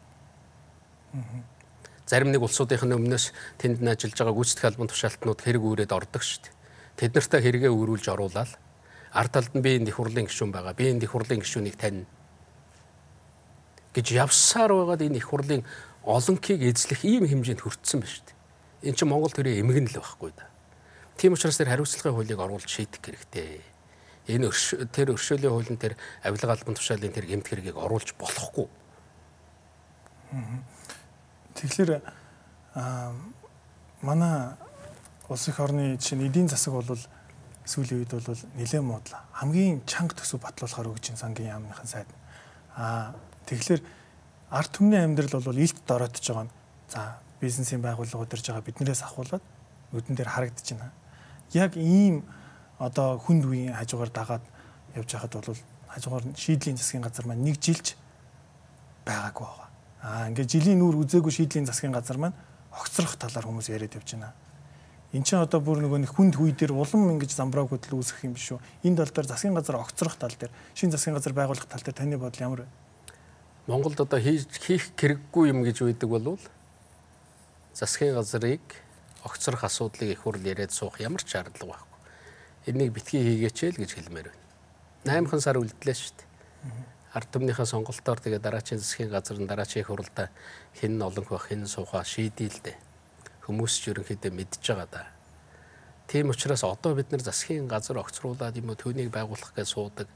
байгаа. Зарим нэг улсуудынхны өмнөөс тэнд нь ажиллаж байгаа гүйцэтгэх албан тушаалтнууд хэрэг үүрээд ордог шүү дээ. Тэд нартай хэрэгээ үүрүүлж оруулаад ард талд нь би энэ их хурлын гишүүн байгаа. Би энэ их хурлын гишүүнийг тань гэж явсаар байгаад энэ их хурлын олонхийг эзлэх ийм хэмжээнд хүрсэн байна шүү дээ. Энд чинь Монгол төрийн эмгэн л байхгүй да. Тийм учраас тэр хариуцлагын хуулийг оруулж шийдэх хэрэгтэй. Энэ тэр өршөөлийн хуулийн тэр авилга албан тушаалын тэр гэмт хэргийг оруулж болохгүй. Тэгэхээр манай улс их орны жишээ нь эдийн засаг бол сүүлийн үед бол нэлээд муудлаа. Хамгийн чанга төсөв батлуулахаар өгч ин сангийн яамныхан сайд. Тэгэхээр ард түмний амьдрал бол илт дороотж байгаа нь. За бизнесийн байгууллагууд ирж байгаа биднээс ахуулаад нүдэн дээр харагдаж байна. Яг ийм одоо хүнд үеийн хажуугаар дагаад явж байхад бол хажуугаар шийдлийн засгийн газар маань 1 жилч байгаагүй байгаа. Ингээд жилийн нүүр үзээгүй шийдлийн засгийн газар маань огцрох талаар хүмүүс яриад явж байна. Энд чинь одоо бүр нөгөө нэг хүнд үе дээр улам ингэж замбрааг хөдөл үүсгэх юм биш үү? Энэ тал дээр засгийн газар огцрох тал дээр шинэ засгийн газар байгуулах тал дээр таны бодол ямар вэ? Монголд одоо хийх хэрэггүй юм гэж үйдэг болвол засгийн газрыг огцрох асуудлыг их хурл яриад суух ямар ч шаардлага байхгүй. Энийг битгий хийгээч л гэж хэлмээр байна. 8 сар үлдлээ шүү дээ. Ард түмнийхээ сонголтоор тэгээ дараачийн засгийн газар нь дараачийн их хурлаа хэн олонх байх хэн суухаа шийдэе л дээ. Хүмүүс ч ерөнхийдөө мэдж байгаа да. Тийм учраас одоо бид нар засгийн газар огцруулаад юм уу түүнийг байгуулах гэж суудаг.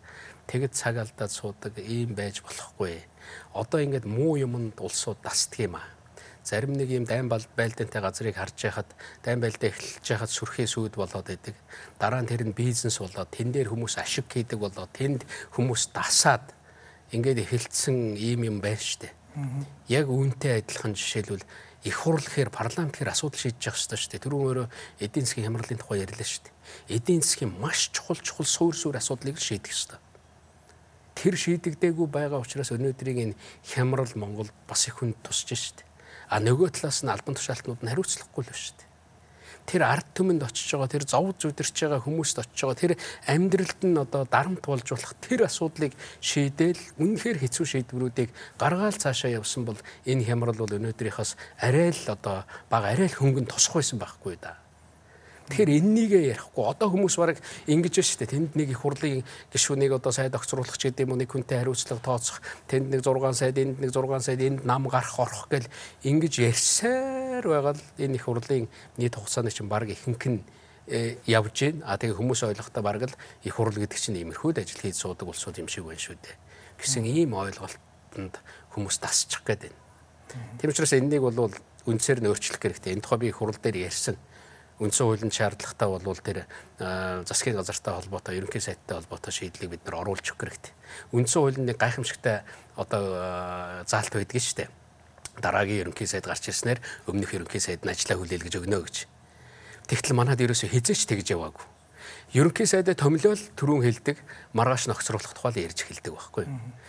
Тэгэд цаг алдаад суудаг ийм байж болохгүй. Одоо ингээд муу юмд улсууд дасдаг юм аа. Зарим нэг юм дайн байлдаантай газрыг харж байхад дайн байлдаа эхэлж байхад сүрхээ сүйд болоод идэг. Дараа нь тэр нь бизнес болоод тэн дээр хүмүүс ашиг хийдэг болоод тэнд хүмүүс дасаад ингээд эхэлсэн ийм юм байна штэ. Яг үүнтэй адилхан жишээлбэл их хурл гэхээр парламент гэхээр асуудал шийдэж явах хэрэгтэй шүү дээ. Түрүүн өөрөө эдийн засгийн хямралын тухай ярьлаа шүү дээ. Эдийн засгийн маш чухал суур асуудлыг шийдэх хэрэгтэй. Тэр шийдэгдээгүй байгаа учраас өнөөдрийн энэ хямрал Монгол бас их хүнд тусч шүү дээ. А нөгөө талаас нь албан тушаалтнууд нь хариуцлагагүй л шүү дээ. Тэр ард түмэнд очиж байгаа, тэр зовж зүдэрч байгаа хүмүүст очиж байгаа, тэр амьдралд нь одоо дарамт болж болох тэр асуудлыг шийдээл үнэхээр хэцүү шийдвэрүүдийг гаргаал цаашаа явсан бол энэ хямрал бол өнөөдрийнхээс арай л одоо бага арай л хөнгөн тосох байсан байхгүй да. Тэгэхээр эннийгээ ярихгүй одоо хүмүүс бараг ингэж шүү дээ. Тэнд нэг их хурлын гишүүнийг одоо сайд огцруулах гэдэг юм уу, нэг хүнтэй хариуцлага тооцох, тэнд нэг 6 сайд, энд нэг 6 сайд, энд нам гарах орох гэл ингэж ярьсаар байгаа л энэ их хурлын нийт хугацааны чинь бараг ихэнх нь явж гин. А тэгээ хүмүүс ойлгохдоо бараг л их хурл гэдэг чинь иймэрхүүд ажил хийж суудаг улсууд юм шиг байна шүү дээ. Гэсэн ийм ойлголтод хүмүүс тасчих гээд байна. Тийм учраас энэнийг бол үндсээр нь өөрчлөх хэрэгтэй. Энэ тухай би их хурл дээр ярьсан. Үндсэн хуулийн шаардлагатай бол тэр засгийн газартай холбоотой, ерөнхий сайттай холбоотой шийдлийг бид нар оруулж өгөх хэрэгтэй. Үндсэн хуулийн нэг гайхамшигтай одоо заалт байдаг шүү дээ. Дараагийн ерөнхий сайд гарч ирснээр өмнөх ерөнхий сайд нь ажлаа хүлээл гэж өгнө гэж. Тэгтэл манайд ерөөсөө хизээч тэгж яваагүй. Ерөнхий сайдаа томилол түрүүн хэлдэг, маргааш нөхцруулах тухай ярьж эхэлдэг байхгүй.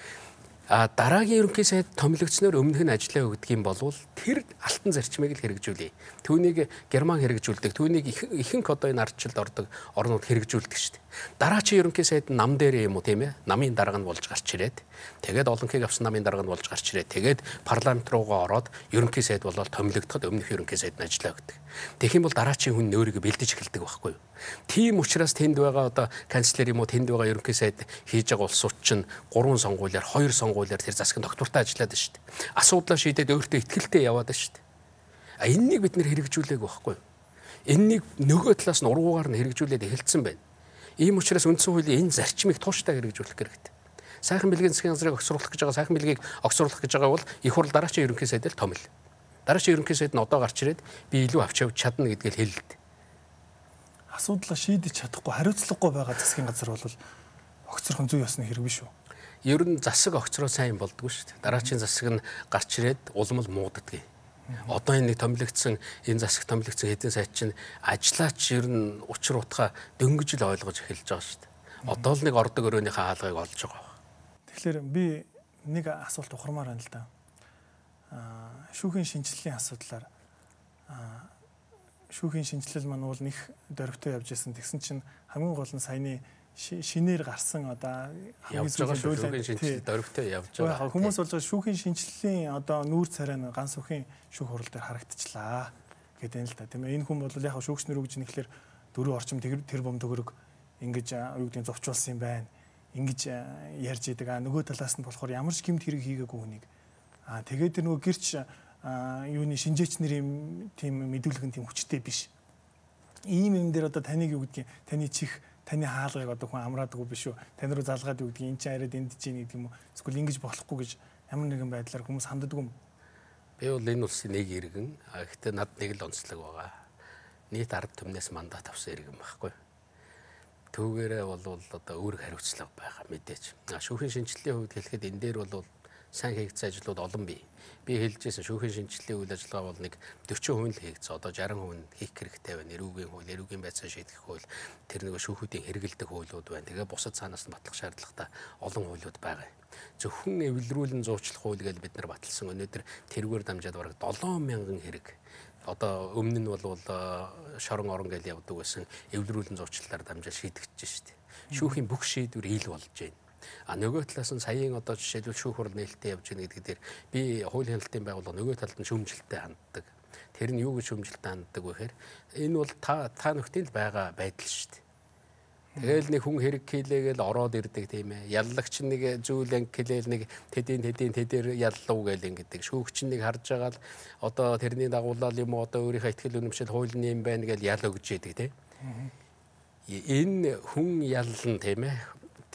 А дараагийн ерөнхий сайд томилогдсноор өмнөх нь ажиллаа өгдөг юм болвол тэр алтан зарчмыг л хэрэгжүүлээ. Түүнийг Герман хэрэгжүүлдэг. Түүнийг ихэнх одоо энэ ардчилд ордог орнууд хэрэгжүүлдэг шүү дээ. Дараачийн ерөнхий сайд нам дээр юм уу тийм ээ? Намын дарга нь болж гарч ирээд тэгээд олонхийг авсан намын дарга нь болж гарч ирээд тэгээд парламент руугаа ороод ерөнхий сайд болоод томилогдоход өмнөх ерөнхий сайд нь ажиллаа өгдөг. Тэгэх юм бол дараачийн хүн өөрийгөө бэлдэж эхэлдэг байхгүй юу? Тийм учраас тэнд байгаа одоо канцлер юм уу тэнд байгаа ерөнхий сайд хийж байгаа улсууд чинь 3 сонгуулиар 2 сонгуулиар тэр засгийн доктортой ажиллаад байна шүү дээ. Асуудлаа шийдээд өөртөө ихтгэлтэй яваад байна шүү дээ. А энэнийг бид нэр хэрэгжүүлээг байхгүй юу? Энэнийг нөгөө талаас нь ургуугаар нь хэрэгжүүлээд эхэлсэн байна. Ийм учраас үндсэн хуулийн энэ зарчмыг тууштай хэрэгжүүлэх хэрэгтэй. Сайхан бэлгийн засгийн газрыг огцруулах гэж байгаа, сайхан бэлгийг огцруулах гэж байгаа бол их хурл дараачийн ерөнхий сайд л томил. Дараачийн ерөнхий сайд нь одоо гарч ирээд би илүү авч явж чадна гэдгийг хэлээ л дээ. Асуудлаа шийдэж чадахгүй хариуцлагагүй байгаа засгийн газар бол огцрох зүй ёсны хэрэг биш үү? Ер нь засаг огцроо сайн болдгоо шүү дээ. Дараачийн засаг нь гарч ирээд улам л мууддаг. Одоо энэ нэг томилогдсон энэ засаг томилогдсон хэдэн сайд чинь ажиллаач ер нь учир утгаа дөнгөж л ойлгож эхэлж байгаа шүү дээ. Одоо л нэг ордог өрөөнийхөө хаалгыг олж байгаа. Тэгэхээр би нэг асуулт ухрамаар байна л да. Шүүхийн шинжилгээний асуудлаар шүүхийн шинжилэл маань бол нэг дөрвтэй явж исэн. Тэгсэн чинь хамгийн гол нь саяны шинээр гарсан одоо явж байгаа шүүхийн шинжилэл дөрвтэй явж байгаа. Хүмүүс болж байгаа шүүхийн шинжиллийн одоо нүүр царай нь ганц өхийн шүүх хурал дээр харагдчихлаа гэдэг юм л да. Тийм ээ. Энэ хүн бол яг шүүгчнэр үгж нэхлээр дөрөв орчим тэр бом төгрөг ингэж юу гэдгийг зовчулсан юм байна. Ингэж ярьж идэг. Нөгөө талаас нь болохоор ямар ч гэмт хэрэг хийгээгүй хүнийг. Тэгээд тэр нөгөө гэрч юуны шинжээч нарын тийм мэдүүлгэн тийм хүчтэй биш. Ийм юм дээр одоо таныг юу гэдгийг таны чих таны хаалгыг одоо хүн амраадаггүй биш үү? Тань руу залгаад юу гэдгийг эн чинь арайд эндэж ийн гэдэг юм уу? Эсвэл ингэж болохгүй гэж ямар нэгэн байдлаар хүмүүс ханддаг юм. Би бол энэ улсын нэг иргэн. Гэхдээ над нэг л онцлог байгаа. Нийт ард түмнээс мандат авсан иргэн байхгүй. Түүгээрээ бол одоо өөрөг хариуцлага байгаа мэдээж. Шүүхийн шинжилгээний хувьд хэлэхэд энэ дээр бол сайн хийгдсэн ажлууд олон бий. Би хэлжсэн шүүхийн шинжилгээний үйл ажиллагаа бол нэг 40% л хийгдсэн. Одоо 60% хийх хэрэгтэй байна. Эрүүгийн хууль, эрүүгийн байцаа шийдэх хууль, тэр нэг шүүхүүдийн хэрэгэлдэг хуулиуд байна. Тэгээ бусад цаанаас нь батлах шаардлагатай олон хуулиуд байгаа. Зөвхөн эвлэрүүлэн зуучлах хууль гэж бид нар баталсан. Өнөөдөр тэргээр дамжаад бараг 7,000 хэрэг. Одоо өмнө нь бол шорон орон гэж явдаг байсан эвлэрүүлэн зуучлалаар дамжаад шийдэгдэж штеп. Шүүхийн бүх шийдвэр ил болж байна. Нөгөө талаас нь саяын одоо жишээлбэл шүүх хурал нээлттэй явж байгаа гэдэг дээр би хуулийн хяналтын байгууллага нөгөө талд нь шүүмжлэлтэй ханддаг. Тэр нь юу гэж шүүмжлэлтэй ханддаг вэ гэхээр энэ бол та нөхдийн л байгаа байдал шүү дээ. Тэгэл нэг хүн хэрэг хийлээгээл ороод ирдэг тийм ээ. Яллагч нэг зүйл ангилэл нэг тэдээр яллуу гээл ингэдэг. Шүүгч нэг харж байгаа л одоо тэрний дагуулал юм уу одоо өөрийнхөө ихтгэл үнэмшил хуулийн юм байна гэж ял өгж идэг тийм. Энэ хүн яллан тийм ээ.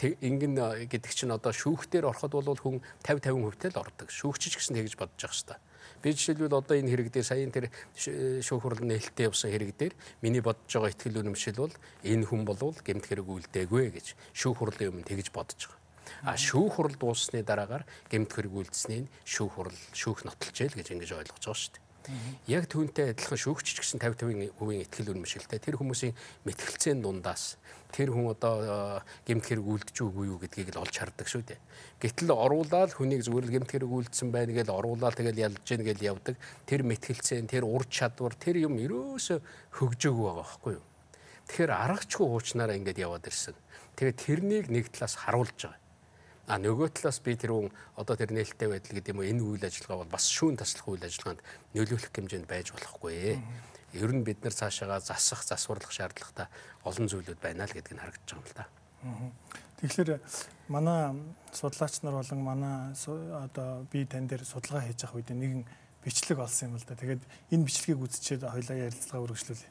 Ингэн гэдэг чинь одоо шүүхтэр ороход бол хүн 50% л ордог. Шүүгчч гэсэн тэгж бодож байгаа хэвээр. Би жишээлбэл одоо энэ хэрэг дээр саяын тэр шүүх хурал нээлттэй явсан хэрэг дээр миний бодож байгаа ихтгэл үнэмшил бол энэ хүн болвол гэмт хэрэг үлдээгүй гэж шүүх хурлын өмнө тэгж бодож байгаа. Шүүх хурал дууссаны дараагаар гэмт хэрэг үлдсэнийг шүүх нотолжээ л гэж ингэж ойлгож байгаа шүү дээ. Яг түүнтэй адилхан шүүгчч гэсэн 50% ихтгэл үнэмшилтэй тэр хүмүүсийн мэтгэлцээний дундаас тэр хүн одоо гэмт хэрэг үлдэж үгүй юу гэдгийг л олж хардаг шүү дээ. Гэтэл оруулаад хүнийг зүгээр л гэмт хэрэг үлдсэн байна гэж оруулаад тэгэл ялж гин гэж явдаг. Тэр мэтгэлцээний тэр ур чадвар тэр юм ерөөсө хөгжөөгүй байгаа байхгүй юу. Тэгэхээр аргачгүй хуучнаараа ингэж яваад ирсэн. Тэгээд тэрнийг нэг талаас харуулж байгаа. Нөгөө талаас би тэр одоо тэр нээлттэй байдал гэдэг юм уу энэ үйл ажиллагаа бол бас шүүн таслах үйл ажиллагаанд нөлөөлөх хэмжээнд байж болохгүй. Ер нь бид нар цаашаага засварлах шаардлагатай олон зүйлүүд байна л гэдгийг харагдаж байгаа юм л да. Тэгэхээр манай судлаач нар болон манай одоо би тань дээр судалгаа хийж явах үед нэгэн бичлэг олсон юм л да. Тэгээд энэ бичлэгийг үзчихээд хоёлаа ярилцлага үргэлжлүүлье.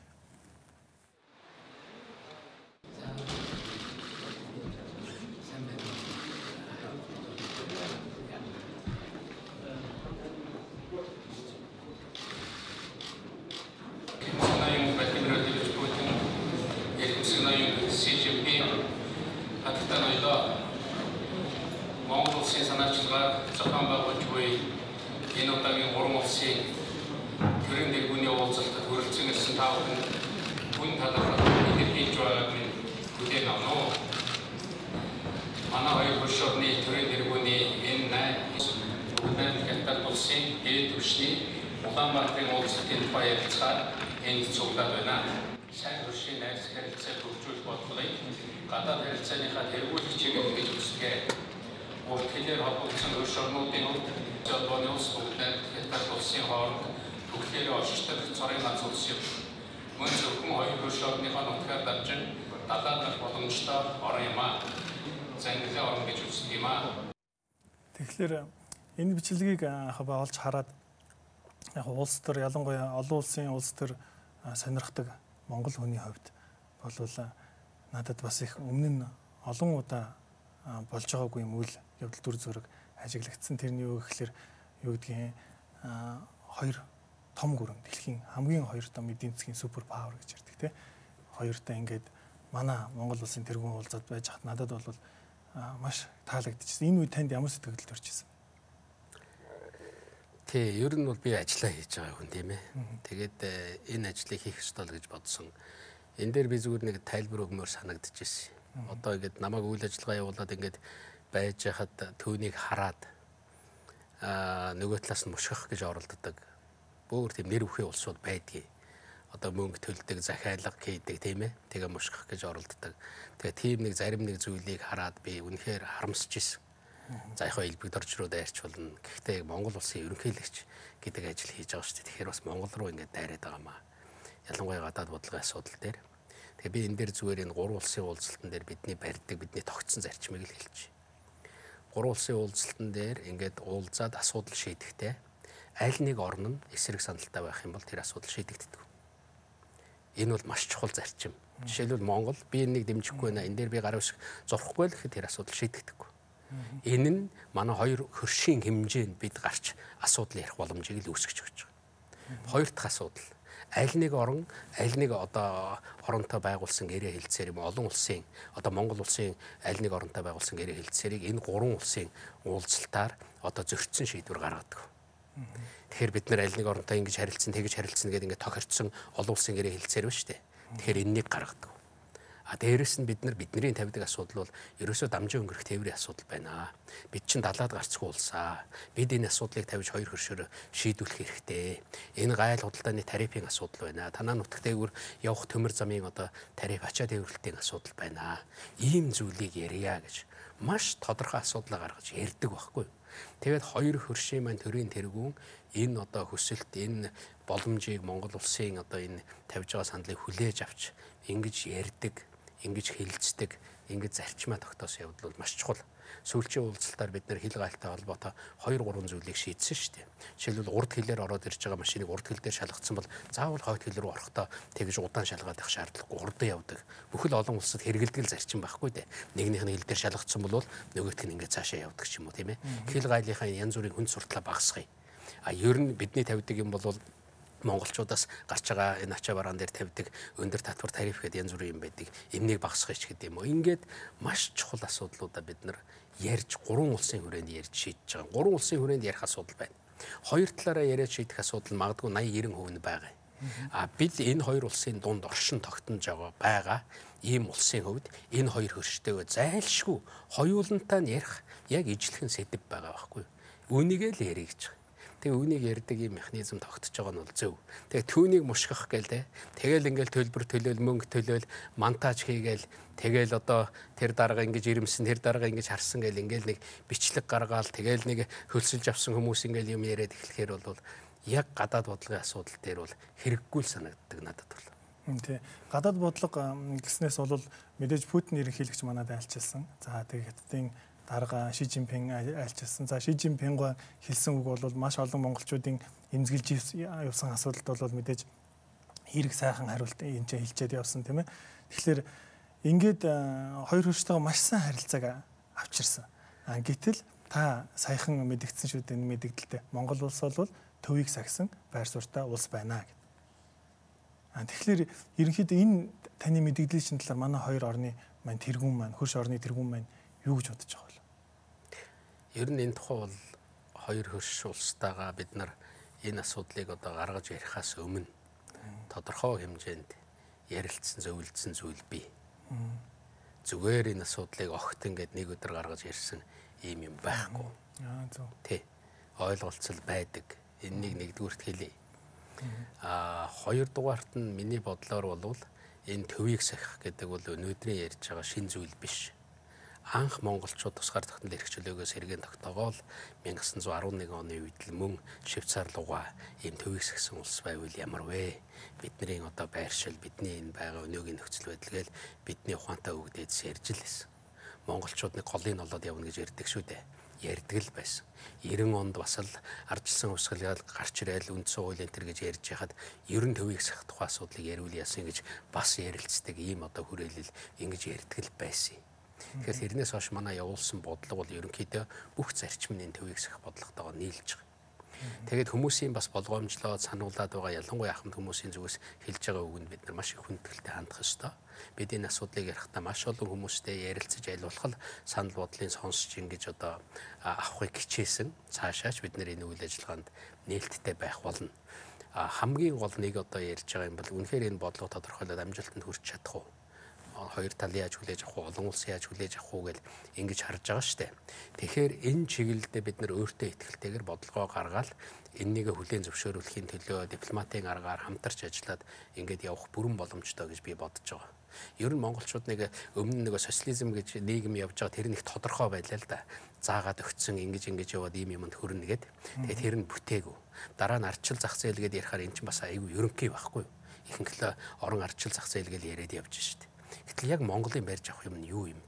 Монгол улсын санаачилгаа зохион байгуулж буй энэ удаагийн 3 улсын төрийн нэргүүний уулзалтад хүрэлцэн ирсэн та бүхэн хүн талаархал илэрхийлж байгааг нь хүлээн авна уу? Манай хоёр улс орны төрийн нэргүүний энэ 8 хятад улсын дээд түвшний Улаанбаатарын уулзалтын тухай ярилцахаар энд цуглаад байна. Сайн хөршийн найз харилцааг хөгжүүлэх бодлогыг гадаад харилцааныхаа тэргүүлэгчийг ингэж үсгээ. Урт хэлээр холбогдсон улс орнуудын хувьд Жолооны улс бүгдээр хятад улсын хооронд бүхлээр оршдог цорын ганц улс юм. Мөн зөвхөн хоёр улс орныхоо нутгаар даржин далаад боломжтой орон юм аа. Зангилын орн гэж үздэг юм аа. Тэгэхээр энэ бичлэгийг олж хараад яг улс төр ялангуяа олон улсын улс төр сонирхдаг Монгол хүний хувьд болвол надад бас их өмнө нь олон удаа болж байгаагүй юм үйл явдал дүр зураг ажиглагдсан. Тэрний юу гэхээр юу гэдгийг хоёр том гүрэн дэлхийн хамгийн хоёр том эдийн засгийн супер павер гэж ярьдаг тийм. Хоёртой ингээд манай Монгол улсын тэргүүн уулзаад байж хат надад бол маш таалагдчихсан. Энэ үед танд ямар сэтгэл төрчихсэн? Тий, ер нь бол би ажиллаа хийж байгаа хүн тийм ээ. Тэгээд энэ ажлыг хийх ёстой л гэж бодсон. Энэ дээр би зүгээр нэг тайлбар өгмөр санагдчихсэн. Одоо ингээд намайг үйл ажиллагаа явуулаад ингээд байж хахад түүнийг хараад нөгөө талаас нь мушгах гэж оролддог. Бөөр тийм нэр бүхий улсууд байдгийг. Одоо мөнгө төлдөг, захиалга хийдэг тийм ээ. Тэгээ мушгах гэж оролддог. Тэгээ тийм нэг зарим нэг зүйлийг хараад би үнэхээр харамсаж ирсэн. За яг элбэгдорч руу дайрч болно. Гэхдээ Монгол улсын ерөнхийлөгч гэдэг ажил хийж байгаа шүү дээ. Тэгэхээр бас Монгол руу ингээд дайраад байгаа маа. Ялангуяа гадаад бодлогын асуудал дээр. Тэгээ би энэ дээр зүгээр энэ 3 улсын уулзалтан дээр бидний барьдаг, бидний тогтсон зарчмыг л хэлчихье. 3 улсын уулзалтан дээр ингээд уулзаад асуудал шийдэхдээ аль нэг орн нь эсрэг саналтай байх юм бол тэр асуудал шийдэгддэг. Энэ бол маш чухал зарчим. Жишээлбэл Монгол би энийг дэмжихгүй байна. Энэ дээр би гар үсэх зурхгүй л гэхэд тэр асуудал шийдэгдэггүй. Энэ нь манай хоёр хөршийн хэмжээнд бид гарч асуудал ярих боломжийг л үүсгэж өгч байгаа. Хоёр дахь асуудал. Аль нэг орон, аль нэг одоо оронтой байгуулсан гэрээ хэлцээр юм олон улсын одоо Монгол улсын аль нэг оронтой байгуулсан гэрээ хэлцээрийг энэ 3 улсын уулзалтаар одоо зөрчсөн шийдвэр гаргадаг. Тэгэхээр бид нар аль нэг оронтой ингэж харилцсан, тэгж харилцсан гэдэг ингээд тохирцсон олон улсын гэрээ хэлцээр байна шүү дээ. Тэгэхээр энэнийг гаргадаг. Дээрэс нь бидний тавьдаг асуудал бол ерөөсөө дамжин өнгөрөх тээврийн асуудал байна. Бид чинь далаад гарцгүй улсаа. Бид энэ асуудлыг тавьж хоёр хөршөөр шийдвэрлэх хэрэгтэй. Энэ гайл худалдааны тарифын асуудал байна. Танаа нутаг дээгүүр явах төмөр замын одоо тариф ачаа тээвэрлэлтийн асуудал байна. Ийм зүйлийг ярья гэж маш тодорхой асуудлаа гаргаж ярьдаг байхгүй. Тэгээд хоёр хөршийн маань төрийн тэргүүн энэ одоо хүсэлт энэ боломжийг Монгол улсын одоо энэ тавьж байгаа сандлыг хүлээж авч ингэж ярьдаг. ингэж хэлэлцдэг, ингэж зарчмаа тогтоосон явдал бол маш чухал. Сүүлчийн уулзалтаар бид нэр хэл гаалтай холбоотой 2-3 зүйлийг шийдсэн шүү дээ. Жишээлбэл урд хэлээр ороод ирж байгаа машиныг урд хэл дээр шалгацсан бол заавал хойд хэл рүү орохдоо тэгж удаан шалгаад явах шаардлагагүй, урдан явдаг. Бүхэл олон улсад хэрэгэлдэг зарчим байхгүй дээ. Нэгнийх нь хэл дээр шалгацсан бол нөгөөх нь ингээд цаашаа явдаг ч юм уу тийм ээ. Хэл гаалынхаа янз бүрийн хүнд сурталаа багасгая. Ер нь бидний тавьдаг юм бол монголчуудаас гарч байгаа энэ ачаа бараан дээр тавьдаг өндөр татвар тариф гэдэг янз бүрийн юм байдаг. Энийг багасгах гэдэг юм уу. Ингээд маш чухал асуудлуудаа бид нар ярьж 3 улсын хүрээнд ярьж шийдэж байгаа. 3 улсын хүрээнд ярих асуудал байна. Хоёр талаараа яриад шийдэх асуудал магадгүй 80-90% нь байгаа. Бид энэ хоёр улсын дунд оршин тогтнож байгаа ийм улсын хувьд энэ хоёр хөрштэйгөө зайлшгүй хоёулантай нь ярих яг ижлэхэн сэдэв байгаа байхгүй. Үүнийгээ л ярих гэж. Тэгээ үүнийг ярьдаг юм механизм тогтож байгаа нь бол зөв. Тэгээ түүнийг мушгах гээл те. Тэгэл ингээл төлбөр төлөөл, мөнгө төлөөл, монтаж хийгээл тэгэл одоо тэр дарга ингэж ирэмсэн, тэр дарга ингэж харсан гээл ингээл нэг бичлэг гаргаал тэгэл нэг хөлсөлж авсан хүмүүс ингээл юм яриад эхлэхээр бол яг гадаад бодлогын асуудал дээр бол хэрэггүй л санагддаг надад бол. Тий. Гадаад бодлого гэснээс бол мэдээж Путин ерөнхийлөгч манад айлчилсан. За тэгээд хэдийн дарга Ши Жинпин айлчилсан. За Ши Жинпинг хэлсэн үг бол маш олон монголчуудын эмзэглэж явсан асуудалд бол мэдээж хэрэг сайхан хариулт энэ ч хэлчихэд явсан тийм ээ. Тэгэхээр ингээд хоёр хөрштэйгээ маш сайн харилцааг авчирсан. Гэтэл та саяхан мэдгдсэн шүү дээ мэдгдэлтэй. Монгол улс бол төвийг сагсан байр суурьтай улс байна гэдэг. Тэгэхээр ерөнхийдөө энэ таны мэдгдэлийн шин талаар манай хоёр орны маань тэргүүн маань хөрш орны тэргүүн маань юу гэж бодож байгаа вэ? Ер нь энэ тухай бол хоёр хөрш улстайгаа бид нар энэ асуудлыг одоо гаргаж ярихаас өмнө тодорхой хэмжээнд ярилцсан, зөвлөсөн зүйл бий. Зүгээр энэ асуудлыг огт ингээд нэг өдөр гаргаж ярьсан ийм юм байхгүй. Зөв. Тий. Ойлголцол байдаг. Энийг нэгдүгürt хэлье. Хоёрдугаарт нь миний бодлоор бол энэ төвийг сахих гэдэг бол өнөөдрийн ярьж байгаа шин зүйл биш. Анх монголчууд тусгаар тогтнол эрх чөлөөгөөс сэргээн тогтоогоол 1911 оны үед л мөн Швейцар луга ийм төвийг сахисан улс байвал ямар вэ? Бидний одоо байршил, бидний энэ байгаа өнөөгийн нөхцөл байдал гээл бидний ухаантай өгдөөдс ярьж л байсан. Монголчууд нэг голын олоод явна гэж ярьдаг шүү дээ. Ярьдаг л байсан. 90 онд бас л ардчилсан хувьсгалыг гарч ирээл үндсэн хуулийн төр гэж ярьж хахад ер нь төвийг сахих тухай асуудлыг яриул яасан гэж бас ярилцдаг ийм одоо хүрээлэл ингэж ярьдаг л байсан. Тэгэхээр тэрнээс хойш манай явуулсан бодлого бол ерөнхийдөө бүх зарчим нь төвийг сахих бодлоготойгоо нийлж байгаа. Тэгээд хүмүүсийн бас болгоомжлоод сануулад байгаа ялангуяа ахмад хүмүүсийн зүгээс хэлж байгаа үгэнд бид нар маш их хүндэтгэлтэй хандах ёстой. Бид энэ асуудлыг ярихдаа маш олон хүмүүстэй ярилцаж айлуулах санал бодлын сонсч ингэж одоо авахыг хичээсэн. Цаашаач бид нар энэ үйл ажиллагаанд нээлттэй байх болно. Хамгийн гол нэг одоо ярьж байгаа юм бол үнэхээр энэ бодлого тодорхойлоод амжилтанд хүрч чадах уу? Хоёр талын яаж хүлээж авах уу, олон улсын яаж хүлээж авах уу гэж ингэж харж байгаа штэ. Тэгэхээр энэ чиглэлдээ бид нар өөртөө ихтэйгээр бодлогоо гаргаад энэнийг хүлээн зөвшөөрүүлэхийн төлөө дипломатын аргаар хамтарч ажиллаад ингэж явах бүрэн боломжтой гэж би бодож байгаа. Ер нь монголчууд нэг өмнө нэг социализм гэж нийгэм явж байгаа тэр нэг тодорхой байлаа л да. Заагаад өгцөн ингэж яваад ийм юмд хөрнө гэд. Тэгээд тэр нь бүтээгүй. Дараа нь ардчил зах зээл гэдээ ярихаар эн чинь бас айгүй ерөнхий байхгүй юу? Ихэнхдээ орон ардчил зах зээл гэж яриад явж штэ. Гэтэл яг Монголын барьж авах юм нь юу юм бэ?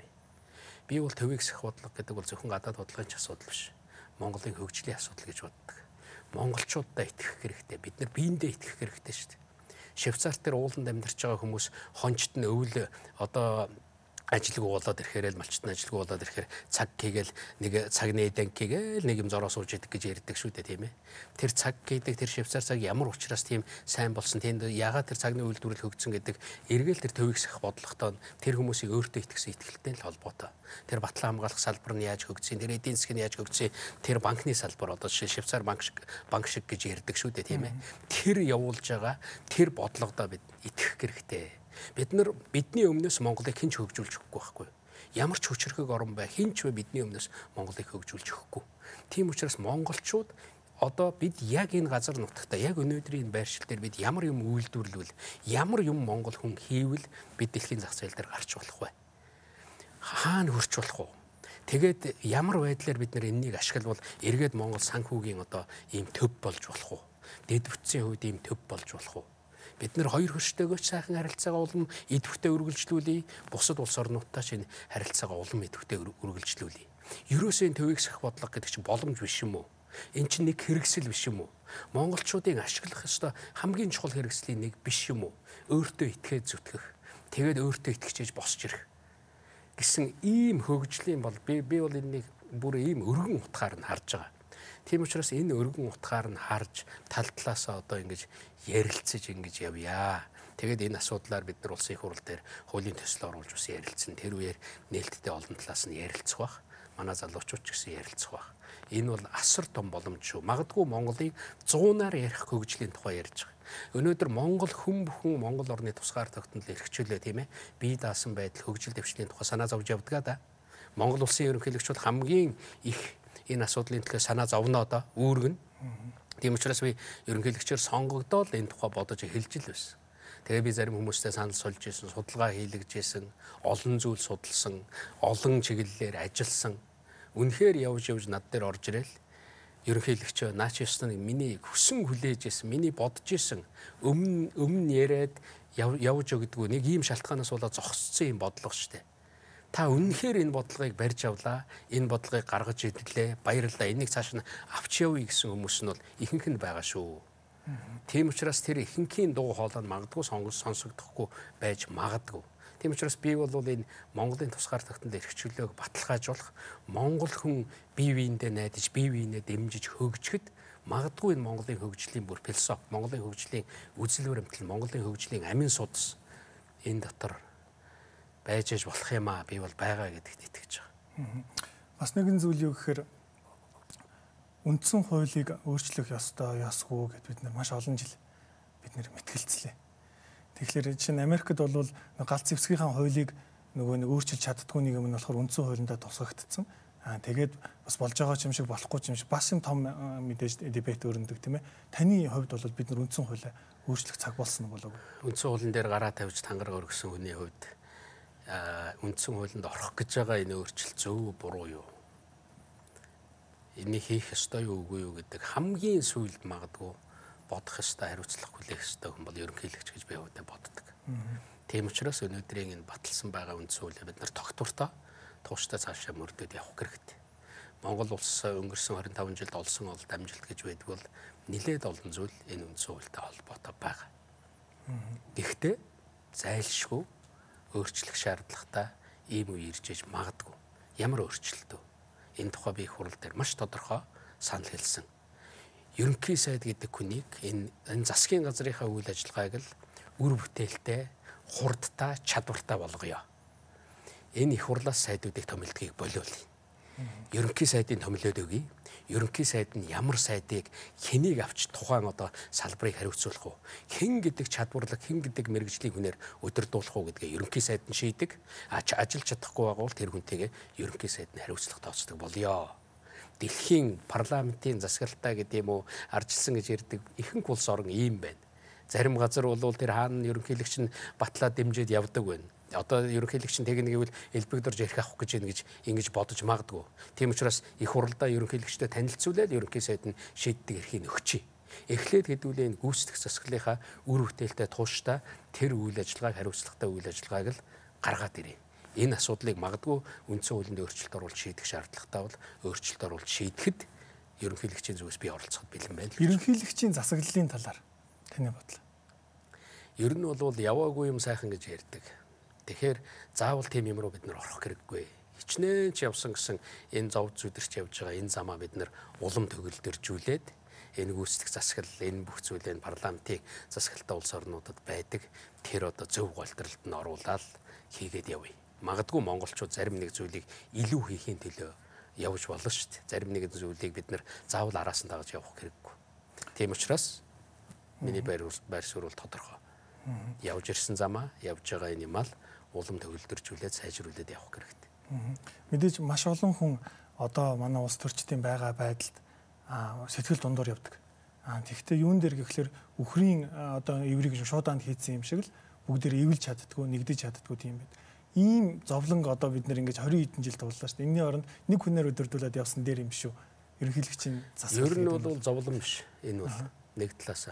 Би бол төвийг сахих бодлого гэдэг бол зөвхөн гадаад бодлогын ч асуудал биш. Монголын хөгжлийн асуудал гэж боддог. Монголчуудаа итгэх хэрэгтэй. Бид нар биендээ итгэх хэрэгтэй шүү дээ. Швейцарт тэр ууланд амьдарч байгаа хүмүүс хончт нь өвөл одоо ажилгүй болоод ирэхээр л малчт нь ажилгүй болоод ирэхээр цаг хийгээл нэг цагны эдэнк хийгээл нэг юм зороо сууж идэг гэж ярьдаг шүү дээ тийм ээ. Тэр цаг хийдэг тэр Швейцар цаг ямар учраас тийм сайн болсон тэнд ягаад тэр цагны үйлдвэрлэл хөгжсөн гэдэг эргээл тэр төвийг сахих бодлоготой тэр хүмүүсийг өөртөө итгэсэн итгэлтэй л холбоотой. Тэр батлан хамгаалах салбар нь яаж хөгжсөн, тэр эдийн засгийн яаж хөгжсөн, тэр банкны салбар одоо Швейцар банк шиг гэж ярьдаг шүү дээ тийм ээ. Тэр явуулж байгаа тэр бодлогодоо бид итгэх хэрэгтэй. Бид нар бидний өмнөөс Монголыг хинч хөгжүүлж өгөхгүй байхгүй. Ямар ч хүчрхэг орн бай хинч вэ бидний өмнөөс Монголыг хөгжүүлж өгөхгүй. Тийм учраас монголчууд одоо бид яг энэ газар нутагта яг өнөөдрийн байршил дээр бид ямар юм үйлдвэрлэвэл ямар юм монгол хүн хийвэл бид дэлхийн зах зээл дээр гарч болох вэ? Хаана хүрч болох вэ? Тэгээд ямар байдлаар бид нар энэнийг ашиглавал эргээд Монгол санхүүгийн одоо ийм төв болж болох вэ? Дэд бүтцийн хувьд ийм төв болж болох вэ? Бид нэр хоёр хөрштэйгөө сайхан харилцаагаа улам идэвхтэй үргэлжлүүлье. Бусад улс орнуудтай ч энэ харилцаагаа улам идэвхтэй үргэлжлүүлье. Ерөөсөө энэ төвийг сах бодлого гэдэг чинь боломж биш юм уу? Эн чинь нэг хэрэгсэл биш юм уу? Монголчуудын ашиглах ёстой хамгийн чухал хэрэгслийн нэг биш юм уу? Өөртөө итгээд зүтгэх. Тэгээд өөртөө итгэж босч ирэх гэсэн ийм хөгжлийн бол би бол энэнийг бүр ийм өргөн утгаар нь харж байгаа. Тийм учраас энэ өргөн утгаар нь харж тал талаасаа одоо ингэж ярилцаж ингэж явъя. Тэгээд энэ асуудлаар бид нар улсын их хурал дээр хуулийн төсөл оруулж ус ярилцсан. Тэр үеэр нээлттэй олон талаас нь ярилцах бах. Манай залуучууд ч гэсэн ярилцах бах. Энэ бол асар том боломж шүү. Магадгүй Монголыг 100-аар ярих хөгжлийн тухай ярьж байгаа. Өнөөдөр Монгол хүн бүхэн Монгол орны тусгаар тогтнол эрхчлээ тийм ээ. Бие даасан байдал хөгжил дэвшлийн тухай санаа зовж явдаг да. Монгол улсын ерөнхийлөгч бол хамгийн их энэ асуудлын төлөө санаа зовно одоо үүргэн. Тийм учраас би ерөнхийлөгчөөр сонгогдоод энэ тухай бодож эхэлж л байсан. Тэгээ би зарим хүмүүстэй санал сольж исэн, судалгаа хийлгэж исэн, олон зүйл судалсан, олон чиглэлээр ажилласан. Үнэхээр явж над дээр орж ирэл ерөнхийлөгчөө наач ёсны миний хүсэн хүлээж исэн, миний бодож исэн өмнө яриад явж өгдөггүй нэг ийм шалтгаанаас болоод зогсцсон юм бодлого штэ. Та үнэхээр энэ бодлогыг барьж авлаа, энэ бодлогыг гаргаж ирлээ, баярлалаа. Энийг цааш нь авч явъя гэсэн хүмүүс нь бол ихэнх нь байгаа шүү. Тийм учраас тэр ихэнхийн дуу хоолой нь магадгүй сонсогдохгүй байж магадгүй. Тийм учраас би бол энэ Монголын тусгаар тогтнол эрхчлөлөөг баталгаажуулах, Монгол хүн бие биендээ найдаж, бие биенээ дэмжиж хөгжихэд магадгүй энэ Монголын хөгжлийн бүр философи, Монголын хөгжлийн үзэл баримтлал, Монголын хөгжлийн амин судас энэ дотор байж болох юм аа. Би бол байгаа гэдэгт итгэж байгаа. Бас нэгэн зүйл юу гэхээр үндсэн хуулийг өөрчлөх ёстой, ёсгүй гэд бид нар маш олон жил бид нэр мэтгэлцлээ. Тэгэхээр чинь Америкт бол галц зэвсгийнхаа хуулийг нөгөө нэг өөрчилж чаддгүй нэг юм нь болохоор үндсэн хуулиндаа тусгагдсан. Тэгээд бас болж байгаа юм шиг болохгүй юм шиг бас юм том мэдээж дебет өрнөдөг тийм ээ. Таны хувьд бол бид нар үндсэн хуулиа өөрчлөх цаг болсон нь болов уу? Үндсэн хуулийн дээр гараа тавьж тангараг өргөсөн хүний хувьд үндсэн хуулинд орох гэж байгаа энэ өөрчлөлт зөв буруу юу? Энийг хийх ёстой юу үгүй юу гэдэг хамгийн сүүлд магадгүй бодох ёстой, хариуцлага хүлээх ёстой хүн бол ерөнхийлөгч гэж би өөдөө боддог. Тийм учраас өнөөдрийн энэ баталсан байгаа үндсэн хуулийг бид нар тогтвортой тууштай цаашаа мөрдөд явах хэрэгтэй. Монгол улс өнгөрсөн 25 жилд олсон ол дамжилт гэж байдаг бол нэлээд олон зүйл энэ үндсэн хуультай холбоотой байгаа. Гэхдээ зайлшгүй өөрчлөх шаардлагатай ийм үе ирж иж магадгүй. Ямар өөрчлөлт вэ? Энэ тухай би их хурал дээр маш тодорхой санал хэлсэн. Ерөнхий сайд гэдэг хүнийг энэ засгийн газрынхаа үйл ажиллагааг л үр бүтээлтэй, хурдтай, чадвартай болгоё. Энэ их хурлаас сайдуудыг томилдгийг болиулъя. Ерөнхий сайдын томилоод өгье. Ерөнхий сайд нь ямар сайдыг хэнийг авч тухайн одоо салбарыг хариуцуулах уу? Хэн гэдэг чадварлаг, хэн гэдэг мэрэгжлийн хүнээр удирдуулах уу гэдгээ ерөнхий сайд нь шийдэг. Ажиллаж чадахгүй байгаа бол тэр хүнтэйгээ ерөнхий сайд нь хариуцлага тооцдог болёо. Дэлхийн парламентын засаглалтаа гэдэг юм уу арчилсан гэж ярьдаг ихэнх улс орн ийм байна. Зарим газар бол тэр хаана ерөнхийлөгч нь батлаад дэмжиж явдаг байна. Одоо ерөнхийлөгч нь тэгнэ гэвэл элбэгдорж ярих авах гэж ингэж бодож магадгүй. Тийм учраас их хуралдаа ерөнхийлөгчтэй танилцуулаад ерөнхий сайд нь шийддэг эрхийг өгчий. Эхлээд хэдүүлээ энэ гүйцэтгэх засаглалынхаа үр бүтээлтэй тууштай тэр үйл ажиллагааг хариуцлагатай үйл ажиллагааг л гаргаад ирээ. Энэ асуудлыг магадгүй үндсэн хуулинд өөрчлөлт оруулж шийдэх шаардлагатай бол өөрчлөлт оруулж шийдэхэд ерөнхийлөгчийн зүгээс би оролцоход бэлэн байна. Ерөнхийлөгчийн засаглалын талаар таны бодлоо. Ер нь бол яваагүй юм сайхан гэж ярьдаг. Тэгэхээр заавал тийм юм руу бид нар орох хэрэггүй. Хичнээн ч явсан гэсэн энэ зовд зүдэрч явж байгаа энэ замаа бид нар улам төгөлдөржүүлээд энэ гүйцэтгэх засаглал, энэ бүх зүйлээ парламентын засаглалтай улс орнуудад байдаг тэр одоо зөв голтролд нь оруулаад хийгээд явъя. Магадгүй монголчууд зарим нэг зүйлийг илүү хийхийн төлөө явж болно шүү дээ. Зарим нэг зүйлийг бид нар заавал араас нь дагаж явах хэрэггүй. Тийм учраас миний байр суурь бол тодорхой. Явж ирсэн замаа, явж байгаа энэ юм ал улам төгөлдөржүүлээд сайжруулээд явах хэрэгтэй. Мэдээж маш олон хүн одоо манай улс төрчдийн байгаа байдалд сэтгэл дундуур явдаг. Тэгэхдээ юун дээр гэхэлэр үхрийн одоо эврийг шуудаанд хийцэн юм шиг л бүгдээр эвэлж чаддгүй, нэгдэж чаддгүй тийм байд. Ийм зовлон одоо бид нэр ингэж 20 хэдэн жил тууллаа шүү дээ. Энэний оронд нэг хүнээр өдөрдүүлээд явсан дээр юм шүү. Ерөнхийлөгчийн засаг. Ер нь бол зовлон биш. Энэ бол нэг талаасаа.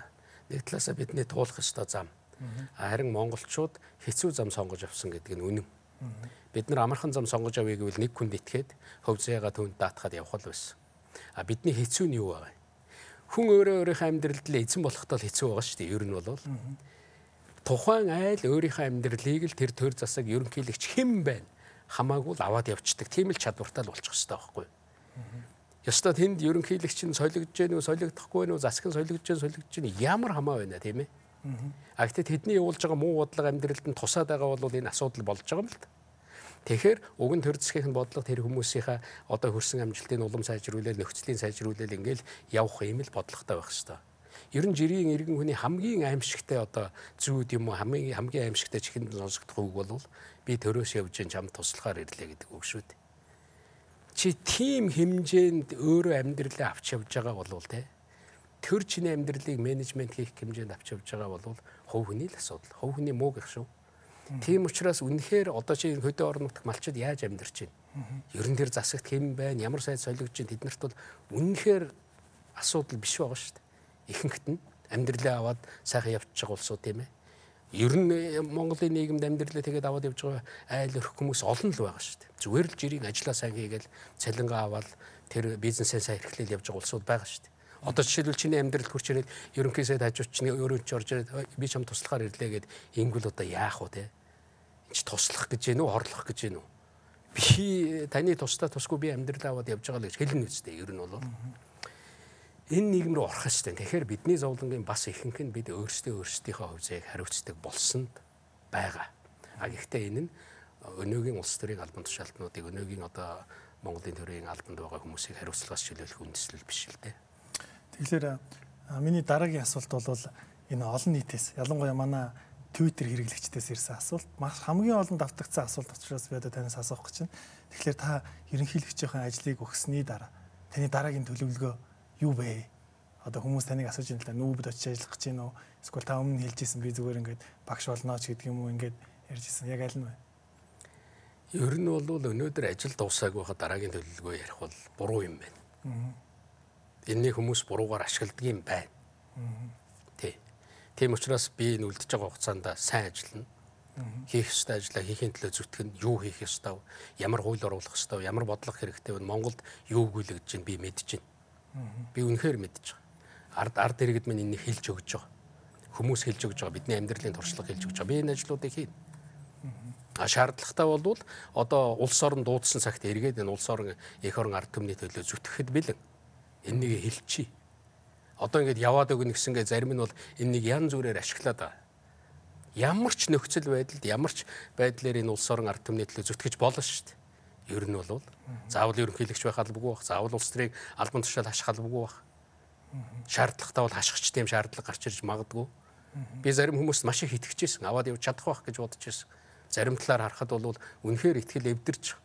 Нэг талаасаа бидний туулах ёстой зам. Харин монголчууд хэцүү зам сонгож авсан гэдэг нь үнэн. Бид нар амархан зам сонгож авъя гэвэл нэг хүнд итгээд хөв заяага түнд даатгаад явах л байсан. Бидний хэцүү нь юу вэ? Хүн өөрийнхөө амьдралд л эзэн болохдоо хэцүү байгаа шүү дээ. Ер нь бол тухайн айл өөрийнхөө амьдралыг л тэр төр засаг ерөнхийлөгч хэн байна хамаагүй л аваад явцдаг. Тийм л чадвартай л болчих ёстой байхгүй юу? Ёстой тэнд ерөнхийлөгч нь солигдож гэнэ үү, солигдохгүй нүү, засаг нь солигдож гэнэ ямар хамаа байна тийм ээ. Гэхдээ тэдний явуулж байгаа муу бодлого амьдралд нь тусаад байгаа бол энэ асуудал болж байгаа юм л да. Тэгэхээр уг нь төр засгийн бодлого тэр хүмүүсийнхаа одоо хөрсөн амжилтын улам сайжруулэл, нөхцөлийн сайжруулэл ингээл явах юм л бодлоготой байх хэрэгтэй. Ер нь жирийн иргэн хүний хамгийн аимшигтай одоо зүүд юм уу хамгийн аимшигтай чихэнд сонсогдох үг бол би төрөөс явж чамд туслахаар ирлээ гэдэг үг шүү дээ. Чи тийм хэмжээнд өөрөө амьдралаа авч явж байгаа болвол те төр чиний амьдралыг менежмент хийх хэмжээнд авч явж байгаа бол хувь хүний л асуудал. Хувь хүний муу гэх шүү. Тийм учраас үнэхээр одоо чи хөдөө орон нутгийн малчид яаж амьдарч байна? Ер нь тэр засагт хэм байна, ямар сайд солигдож байна тэднэрт бол үнэхээр асуудал биш байгаа шүү дээ. Ихэнхт нь амьдралаа аваад сайхан явж байгаа улсууд тийм ээ. Ер нь Монголын нийгэмд амьдралаа тэгээд аваад явж байгаа айл өрх хүмүүс олон л байгаа шүү дээ. Зүгээр л жирийн ажиллаа сайн хийгээл цалингаа аваад тэр бизнесээ сайн эрхлээл явж байгаа улсууд байгаа шүү дээ. Одоо жишээлбэл чиний амьдралд хурч ирээд ерөнхий сайд хажууч чинь өөрөө ч орж ирээд би чам туслахаар ирлээ гэд ингэвэл одоо яах вэ те? Энд чи туслах гэж гэнэ үү, хорлох гэж гэнэ үү? Би таны тусдаа тусгүй би амьдралаа аваад явж байгаа л гэж хэлнэ үстэй ер нь бол. Энэ нийгэм рүү орох ёстой. Тэгэхээр бидний зовлонгийн бас ихэнх нь бид өөрсдийнхөө хувь заяаг хариуцдаг болсонд байгаа. Гэхдээ энэ нь өнөөгийн улс төрийн албан тушаалтнуудыг өнөөгийн одоо Монголын төрийн албанд байгаа хүмүүсийг хариуцлагаас чөлөөлөх үндэслэл биш л дээ. Тэгэхээр миний дараагийн асуулт бол энэ олон нийтээс ялангуяа манай Twitter хэрэглэгчдээс ирсэн асуулт. Маш хамгийн олон давтагдсан асуулт учраас би одоо танаас асуух гэж байна. Тэгэхээр та ерөнхийлөгчийн ажлыг өгсөний дараа таны дараагийн төлөвлөгөө юу вэ? Одоо хүмүүс таныг асууж байна л да. Нүүбд очиж ажиллах гэж байна уу? Эсвэл та өмнө хэлжсэн би зүгээр ингээд багш болно ч гэдэг юм уу ингээд ярьжсэн. Яг аль нь вэ? Ер нь бол өнөөдөр ажил дуусаагүй байхад дараагийн төлөвлөгөө ярих бол буруу юм байна. Энэний хүмүүс буруугаар ашигладаг юм байна. Тийм учраас би энэ үлдэж байгаа хугацаанд сайн ажиллана. Хийх ёстой ажлаа хийхин төлөө зүтгэн юу хийх ёстой, ямар хууль оруулах ёстой, ямар бодлого хэрэгтэй вэ? Монголд юу өгүүлэгдэж байна би мэдэж байна. Би үнэхээр мэдэж байгаа. Ард иргэд минь энийг хэлж өгж байгаа. Хүмүүс хэлж өгж байгаа. Бидний амьдралын туршлага хэлж өгж байгаа. Би энэ ажлуудыг хийнэ. Шаардлагатай бол одоо улс орон дуудсан цагт эргээд энэ улс орон эх орон ард түмний төлөө зүтгэхэд бэлэн. Энийг хэлчихье. Одоо ингэж яваад өгнө гэсэнгээ зарим нь бол энийг ян зүрээр ашиглаад байгаа. Ямар ч нөхцөл байдалд ямар ч байдлаар энэ улс орон ард түмний төлөө зүтгэж болно шүү дээ. Ер нь бол заавал ерөнхийлөгч байх албагүй байх, заавал улс төрийн албан тушаал хаших албагүй байх. Шаардлагатай бол хашгич тийм шаардлага гарч ирж магадгүй. Би зарим хүмүүст маш их итгэжсэн, аваад явж чадах байх гэж бодож байсан. Зарим талаар харахад бол үнэхээр итгэл эвдэрч.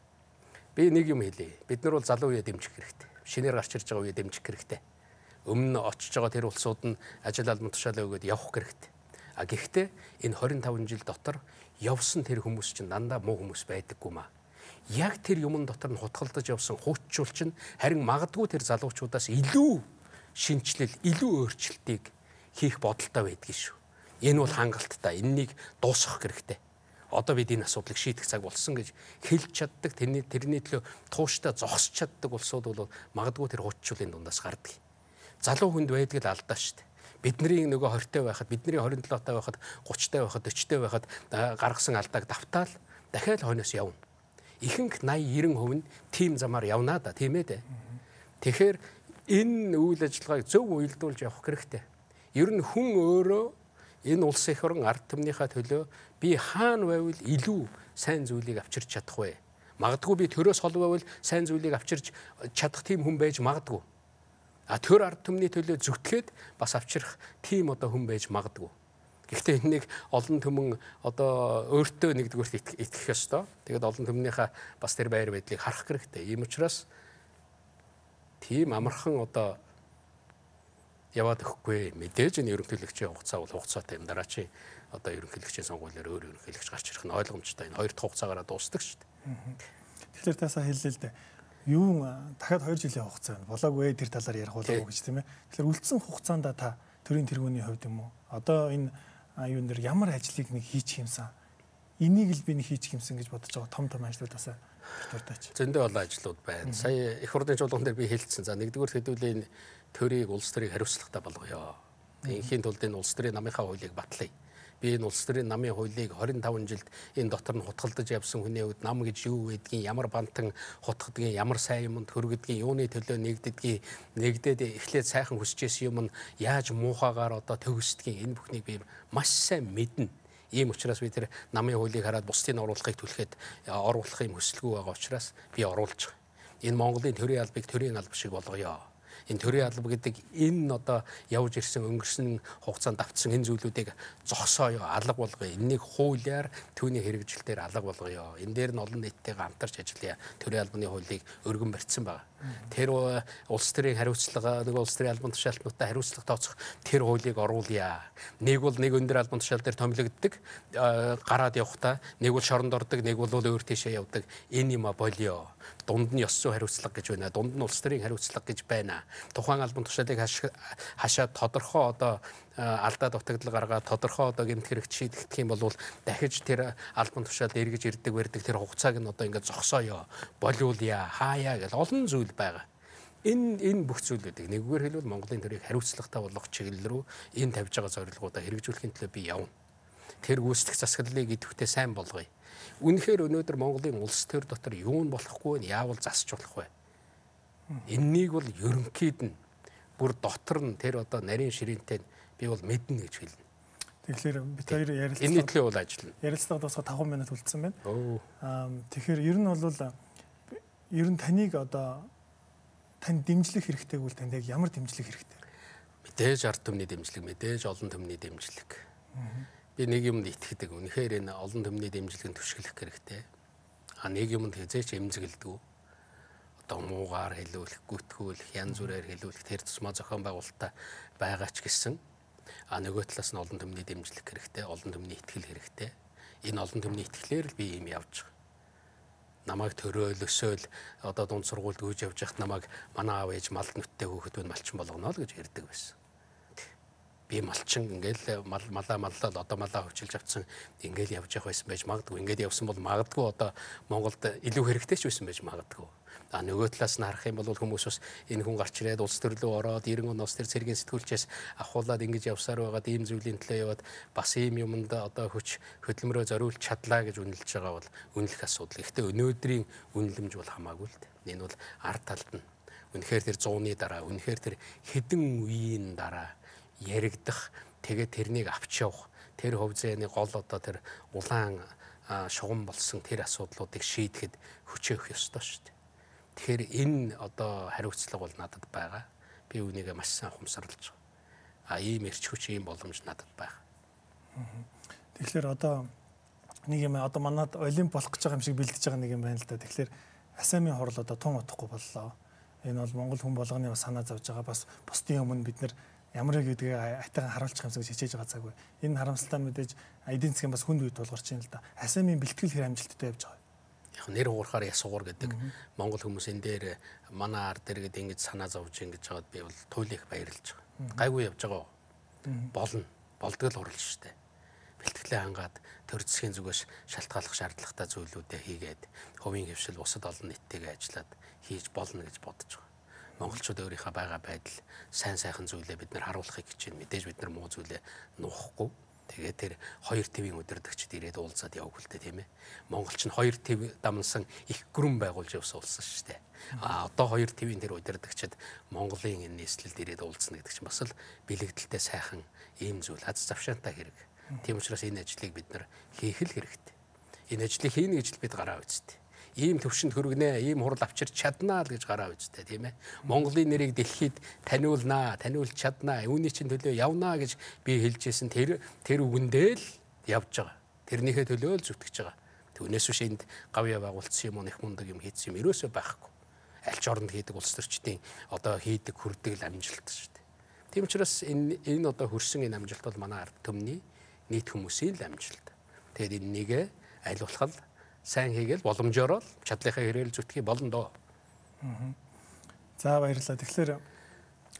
Би нэг юм хэлье. Бид нар бол залуу үе дэмжих хэрэгтэй. Шинээр гарч ирж байгаа үе дэмжих хэрэгтэй. Өмнө очиж байгаа тэр улсууд нь ажил албан тушаалаа өгөөд явах хэрэгтэй. Гэхдээ энэ 25 жил дотор явсан тэр хүмүүс чинь дандаа муу хүмүүс байдаггүй маа. Яг тэр юмн дотор нь хутгалдаж явсан хууччулч нь харин магадгүй тэр залуучуудаас илүү шинжилэл, илүү өөрчлөлтийг хийх бодолтой байдгийг шүү. Энэ бол хангалттай. Энэнийг дуусгах хэрэгтэй. Одоо бид энэ асуудлыг шийдэх цаг болсон гэж хэлж чаддаг, тэрний төлөө тууштай зогсож чаддаг улсууд бол магадгүй тэр хууччулын дундаас гардаг. Залуу хүнд байдаг л алдаа шүү дээ. Бидний нөгөө 20-тай байхад, бидний 27-тай байхад, 30-тай байхад, 40-тай байхад гаргасан алдааг давтаал дахиад хойноос явна. Ихэнх 80-90% нь тийм замаар явнаа да, тийм ээ дээ. Тэгэхээр энэ үйл ажиллагааг зөв уялдуулж явах хэрэгтэй. Ер нь хүн өөрөө энэ улс эх орон ард түмнийхээ төлөө би хаана байвал илүү сайн зүйлийг авчирч чадах вэ? Магадгүй би төрөөс хол байвал сайн зүйлийг авчирч чадах тийм хүн байж магадгүй. Төр ард түмний төлөө зүтгээд бас авчрах тийм одоо хүн байж магадгүй. Гэхдээ энийг олон түмэн одоо өөртөө нэгдүгürt итгэх ёстой. Тэгээд олон түмнийхээ бас тэр байр байдлыг харах хэрэгтэй. Ийм учраас тийм амархан одоо яваад өгөхгүй. Мэдээж энэ ерөнхийлөгчийн хугацаа бол хугацаатай юм. Дараа чи одоо ерөнхийлөгчийн сонгуулиар өөр ерөнхийлөгч гарч ирэх нь ойлгомжтой. Энэ хоёр дахь хугацаагаараа дуусдаг шүү дээ. Тэгэхээр таасаа хэллээ л дээ. Юу дахиад 2 жилийн хугацаа байна. Болоогүй тэр талаар ярих болоогүй гэж тийм ээ. Тэгэхээр үлдсэн хугацаанд та төрийн тэргүүний хувьд юм уу? Одоо энэ юун дээр ямар ажлыг нэг хийчих юмсан? Энийг л би нэг хийчих юмсан гэж бодож байгаа том ажлуудаасаа дуртаач. Зөндөө олон ажлууд байна. Сая их хурлын чуулган дээр би хэлсэн. За нэгдүгээр хэдүүлээ төрийг улс төрийг хариуцлагатай болгоё. Инхийн тулд энэ улс төрийн намынхаа хуулийг батлая. Би энэ улс төрийн намын хуулийг 25 жилд энэ дотор нь хутгалдаж явсан хүний үед нам гэж юу гэдгийг, ямар бантан хутгадгийг, ямар сайн юмд хөргөдгийг, юуны төлөө нэгддгийг, нэгдээд эхлээд сайхан хүсэж исэн юм нь яаж муухагаар одоо төгсдгийг энэ бүхнийг би маш сайн мэднэ. Ийм учраас би тэр намын хуулийг хараад бусдын оруулахыг түлхээд оруулах юм хүсэлгүй байгаа учраас би оруулж байгаа. Энэ Монголын төрийн албыг төрийн алба шиг болгоё. Энэ төрийн алба гэдэг энэ одоо явж ирсэн өнгөрсөн хугацаанд давтсан энэ зүйлүүдийг зогсооё, алга болгоё. Энэнийг хуулиар түүний хэрэгжилтээр алга болгоё. Энэ дээр нь олон нийттэйгээ хамтарч ажиллая. Төрийн албаны хуулийг өргөн барьсан байна. Тэр улс төрийн хариуцлага, нэг улс төрийн албан тушаалтнуудтай хариуцлага тооцох тэр хуулийг оруулъя. Нэг бол нэг өндөр албан тушаал дээр томилогддог, гараад явахдаа нэг бол шоронд ордог, нэг бол өөр тийшээ явдаг. Энэ юм болио. Дунд нь ёс зүйн хариуцлага гэж байна. Дунд нь улс төрийн хариуцлага гэж байна. Тухайн албан тушаалыг хашаад тодорхой одоо алдаа дутагдал гаргаад тодорхой одоо гэмт хэрэгт шийдэгдэх юм бол дахиж тэр албан тушаалд эргэж ирдэг барьдаг тэр хугацааг нь одоо ингээд зогсооё, болиулъя, хааяа гэл олон зүйл байгаа. Энэ бүх зүйлүүдийг нэггээр хэлбэл Монголын төрийг хариуцлагатай болгох чиглэл рүү энэ тавьж байгаа зорилгоудаа хэрэгжүүлэхийн төлөө би явна. Тэр гүйцэтгэх засаглалыг идэвхтэй сайн болгоё. Үнэхээр өнөөдөр Монголын улс төр дотор юу нь болохгүй нь яавал засч болох вэ? Энэнийг бол ерөнхийд нь бүр дотор нь тэр одоо нарийн ширээнтэй би бол мэднэ гэж хэлнэ. Тэгэхээр бид хоёр ярилцлага энэ төлөө бол ажиллана. Ярилцлага дуусах 5 минут үлдсэн байна. Тэгэхээр ер нь бол ер нь таныг одоо тань дэмжлэх хэрэгтэй гэвэл танд яг ямар дэмжлэх хэрэгтэй? Мэдээж ард түмний дэмжлэг, мэдээж олон түмний дэмжлэг. Би нэг юмд итгэдэг. Үнэхээр энэ олон түмний дэмжлэгэнд түшиглэх хэрэгтэй. Нэг юмд хязгаарч эмзэгэлдэг. Одоо муугаар хэлүүлэх, гүтгүүлэх, янз бүрээр хэлүүлэх тэр тусмаа зохион байгуулалтаа байгаа ч гэсэн нөгөө талаас нь олон түмний дэмжлэг хэрэгтэй, олон түмний итгэл хэрэгтэй. Энэ олон түмний итгэлээр л би ийм явж байгаа. Намайг төрөөл өсөөл одоо дунд сургуульд гүйж явж байхад намайг манай аав ээж мал нүттэй хөөхд нь малчин болгоно л гэж ярьдаг байсан. Би малчин ингээл маллал одоо малаа хөвчилж авцсан ингээл явж явах байсан байж магадгүй. Ингээд явсан бол магадгүй одоо Монголд илүү хэрэгтэй ч байсан байж магадгүй. Нөгөө талаас нь харах юм бол хүмүүс бас энэ хүн гарч ирээд улс төрлөө ороод 90 оноос тэр цэргийн сэтгүүлчээс ахуулаад ингэж явсаар байгаад ийм зүйлийн төлөө яваад бас ийм юмд одоо хөдөлмөрөө зориулж чадлаа гэж үнэлж байгаа бол үнэлэх асуудал. Гэхдээ өнөөдрийн үнэлэмж бол хамаагүй л дээ. Энэ бол ард талд нь үнэхээр тэр 100-ны дараа, үнэхээр тэр хэдэн үеийн дараа яригдах, тэгээд тэрнийг авч явах, тэр хөвзөөний гол одоо тэр улаан шугам болсон тэр асуудлуудыг шийдэхэд хүчээх ёстой шүү дээ. Тэгэхээр энэ одоо хариуцлага бол надад байгаа. Би үүнийгээ маш сайн ухамсарлаж байгаа. Ийм эрч хүч, ийм боломж надад байгаа. Тэгэхээр одоо нэг юм одоо манад олимп болох гэж байгаа юм шиг бэлдэж байгаа нэг юм байна л да. Тэгэхээр асамын хурал одоо тун утахгүй боллоо. Энэ бол Монгол хүн болгоны санаа зовж байгаа. Бас бусдын өмнө бид нэр ямар гэдгээ айтайхан харуулчих юмсан гэж хичээж байгаа цаг үе. Энэ харамсалтай мэдээж эдийн засгийн бас хүнд үед тулгарч байна л да. Асамын бэлтгэл хэр амжилттай явж байгаа. Яг нэр хугарахаар ясуугар гэдэг Монгол хүмүүс энэ дээр манай ард дээр гэдэг ингэж санаа зовж ингэж байгаад би бол туйлах баярлж байгаа. Гайгүй явж байгаа. Болно. Болдгол хурлж штэ. Бэлтгэлээ хангаад төр засгийн зүгээс шалтгааллах шаардлагатай зүйлүүдээ хийгээд хувийн хөвшил бусад олон нийттэйгээ ажиллаад хийж болно гэж бодож байгаа. Монголчууд өөрийнхөө байгаа байдал сайн сайхан зүйлээ бид нар харуулахыг хичээнэ. Мэдээж бид нар муу зүйлээ нуухгүй. Тэгээд тэр 2 твийн удирдагчид ирээд уулзаад яваг л дээ тийм ээ. Монголч нь 2 тв дамнсан их гүрэн байгуулж явсан улс шүү дээ. Одоо 2 твийн тэр удирдагчид Монголын энэ нийслэлд ирээд уулзна гэдэг чинь бас л бэлэгдэлтэй сайхан ийм зүйл аз завшаантай хэрэг. Тийм учраас энэ ажлыг бид нар хийх л хэрэгтэй. Энэ ажлыг хийнэ гэж бид гараа үзтээ. Ийм төвшөнд хөргөнэ, ийм хурал авчирч чаднаа л гэж гараа үзтээ тийм ээ. Монголын нэрийг дэлхийд таниулнаа, таниулж чаднаа, үүний чинь төлөө явнаа гэж би хэлжсэн тэр үгэндээ л явж байгаа. Тэрнийхээ төлөө л зүтгэж байгаа. Түүнээс биш энд гавьяа байгуулсан юм уу, их мундаг юм хийсэн юм ерөөсөө байхгүй. Аль ч оронд хийдэг улс төрчдийн одоо хийдэг хүрдэг л амжилт шүү дээ. Тийм учраас энэ одоо хөрсөн энэ амжилт бол манай ард түмний нийт хүмүүсийн л амжилт. Тэгээд энэнийг аль болох сайн хийгээл боломжоор л чадлынхаа хэрэгэл зүтгэхий болно доо. За баярлалаа. Тэгэхээр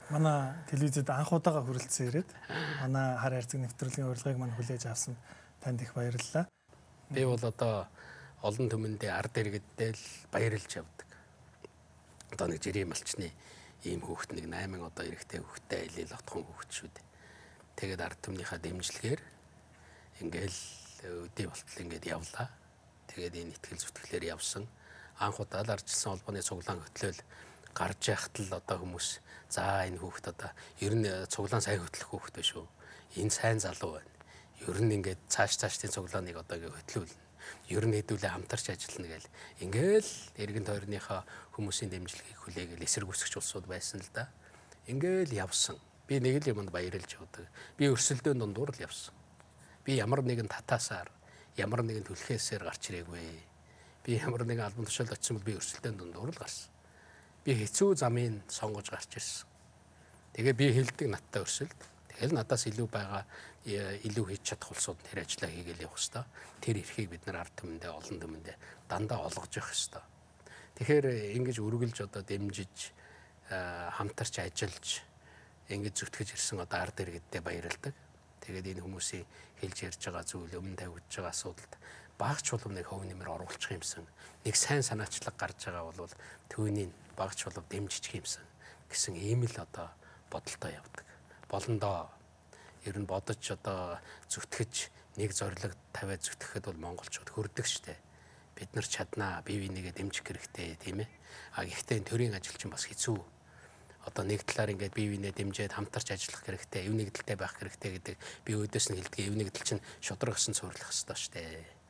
Манай телевизэд анх удаага хүрэлцэн ирээд манай хар хайрцаг нэвтрүүлгийн урилгыг мань хүлээж авсан танд их баярлалаа. Би бол одоо олон түмэндээ ард иргэддээ л баярлж явдаг. Одоо нэг жирийн малчны ийм хүүхэд нэг 8 одоо эрэгтэй хүүхэдтэй айлын лотхон хүүхэд шүү дээ. Тэгээд ард түмнийхээ дэмжлэгээр ингээл өдий болтол ингээд явлаа. Тэгээд энэ итгэл зүтгэлээр явсан. Анх удаа л арчилсан холбооны цуглаан хөтлөөл гарч яхад л одоо хүмүүс за энэ хүүхэд одоо ер нь цуглаан сайн хөтлөх хүүхэд биш үү? Энэ сайн залуу байна. Ер нь ингээд цаашдын цуглааныг одоо ингээд хөтлүүлнэ. Ер нь хэдүүлээ хамтарч ажиллана гээл. Ингээл эргэн тойрныхоо хүмүүсийн дэмжлэгийг хүлээгээл эсрэг үсгч улсууд байсан л да. Ингээл явсан. Би нэг л юмд баярлж явдаг. Би өрсөлдөөн дундуур л явсан. Би ямар нэгэн татаасаар, ямар нэгэн түлхээсээр гарч ирээгүй. Би ямар нэгэн албан тушаалд очсон бол би өрсөлдөөн дундуур л гарсан. Би хэцүү замыг сонгож гарч ирсэн. Тэгээ би хэлдэг надтай өрсөлд. Тэгэл надаас илүү байгаа илүү хийж чадах улсууд тэр ажлаа хийгээл явах хэвээр. Тэр эрхийг бид нар ард түмэндээ олон түмэндээ дандаа олгож явах хэвээр. Тэгэхээр ингэж үргэлж одоо дэмжиж хамтарч ажиллаж ингэж зүтгэж ирсэн одоо ард иргэддээ баярлдаг. Тэгээд энэ хүмүүсийн хэлж ярьж байгаа зүйл өмнө тавьж байгаа асуудалд багч чулуу нэг хөв нэмэр оруулах юмсан. Нэг сайн санаачлаг гарч байгаа бол түүнийг багч чулуу дэмжиж юмсан гэсэн ийм л одоо бодолтой явдаг. Болондоо ер нь бодож одоо зүтгэж нэг зорилго тавиад зүтгэхэд бол монголчууд хөрдөг штэ. Бид нар чаднаа, бие бинийгээ дэмжих хэрэгтэй тийм ээ. А гэхдээ төрийн ажил чинь бас хэцүү. Одоо нэг талаар ингээд бие биенээ дэмжиж хамтарч ажиллах хэрэгтэй, эв нэгдэлтэй байх хэрэгтэй гэдэг би өөдөөс нь хэлдэг. Эв нэгдэл чинь шудраг гэсэн цуурлах хэрэгтэй штэ.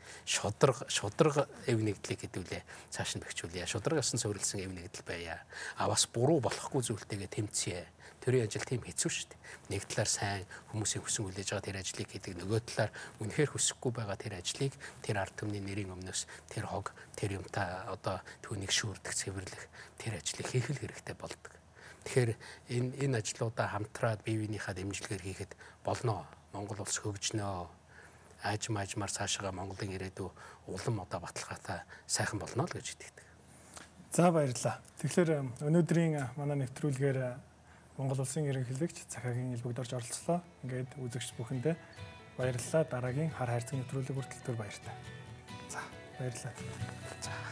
Шудраг эв нэгдлийг хэдүүлээ цааш нь бэхжүүлье. Шудраг гэсэн цуурлсан эв нэгдэл байя. А бас буруу болохгүй зүйлтэйгээ тэмцье. Төрийн ажил тийм хэцүү шүү дээ. Нэг талаар сайн хүмүүсийн хүсэн хүлээж байгаа тэр ажлыг хийдэг, нөгөө талаар үнэхээр хүсэхгүй байгаа тэр ажлыг тэр ард түмний нэрийн өмнөөс тэр хог тэр юмтай одоо түүнийг шүүрдэх, цэвэрлэх тэр ажлыг хийх хэрэгтэй болдог. Тэгэхээр энэ ажлуудаа хамтраад бие биенийхээ дэмжлэгээр хийхэд болно. Монгол улс хөгжнөө. Аажмаар цаашаа Монголын ирээдүй улам одоо баталгаатай сайхан болно л гэж итгэдэг. За баярлалаа. Тэгэхээр өнөөдрийн манай нэвтрүүлгээр Монгол улсын ерөнхийлөгч Захаагийн Илбэгд орж оролцлоо. Ингээд үзэгч бүхэндээ баярлалаа. Дараагийн хар хайрцаг нэвтрүүлэг хүртэл түр баяртай. За баярлалаа. За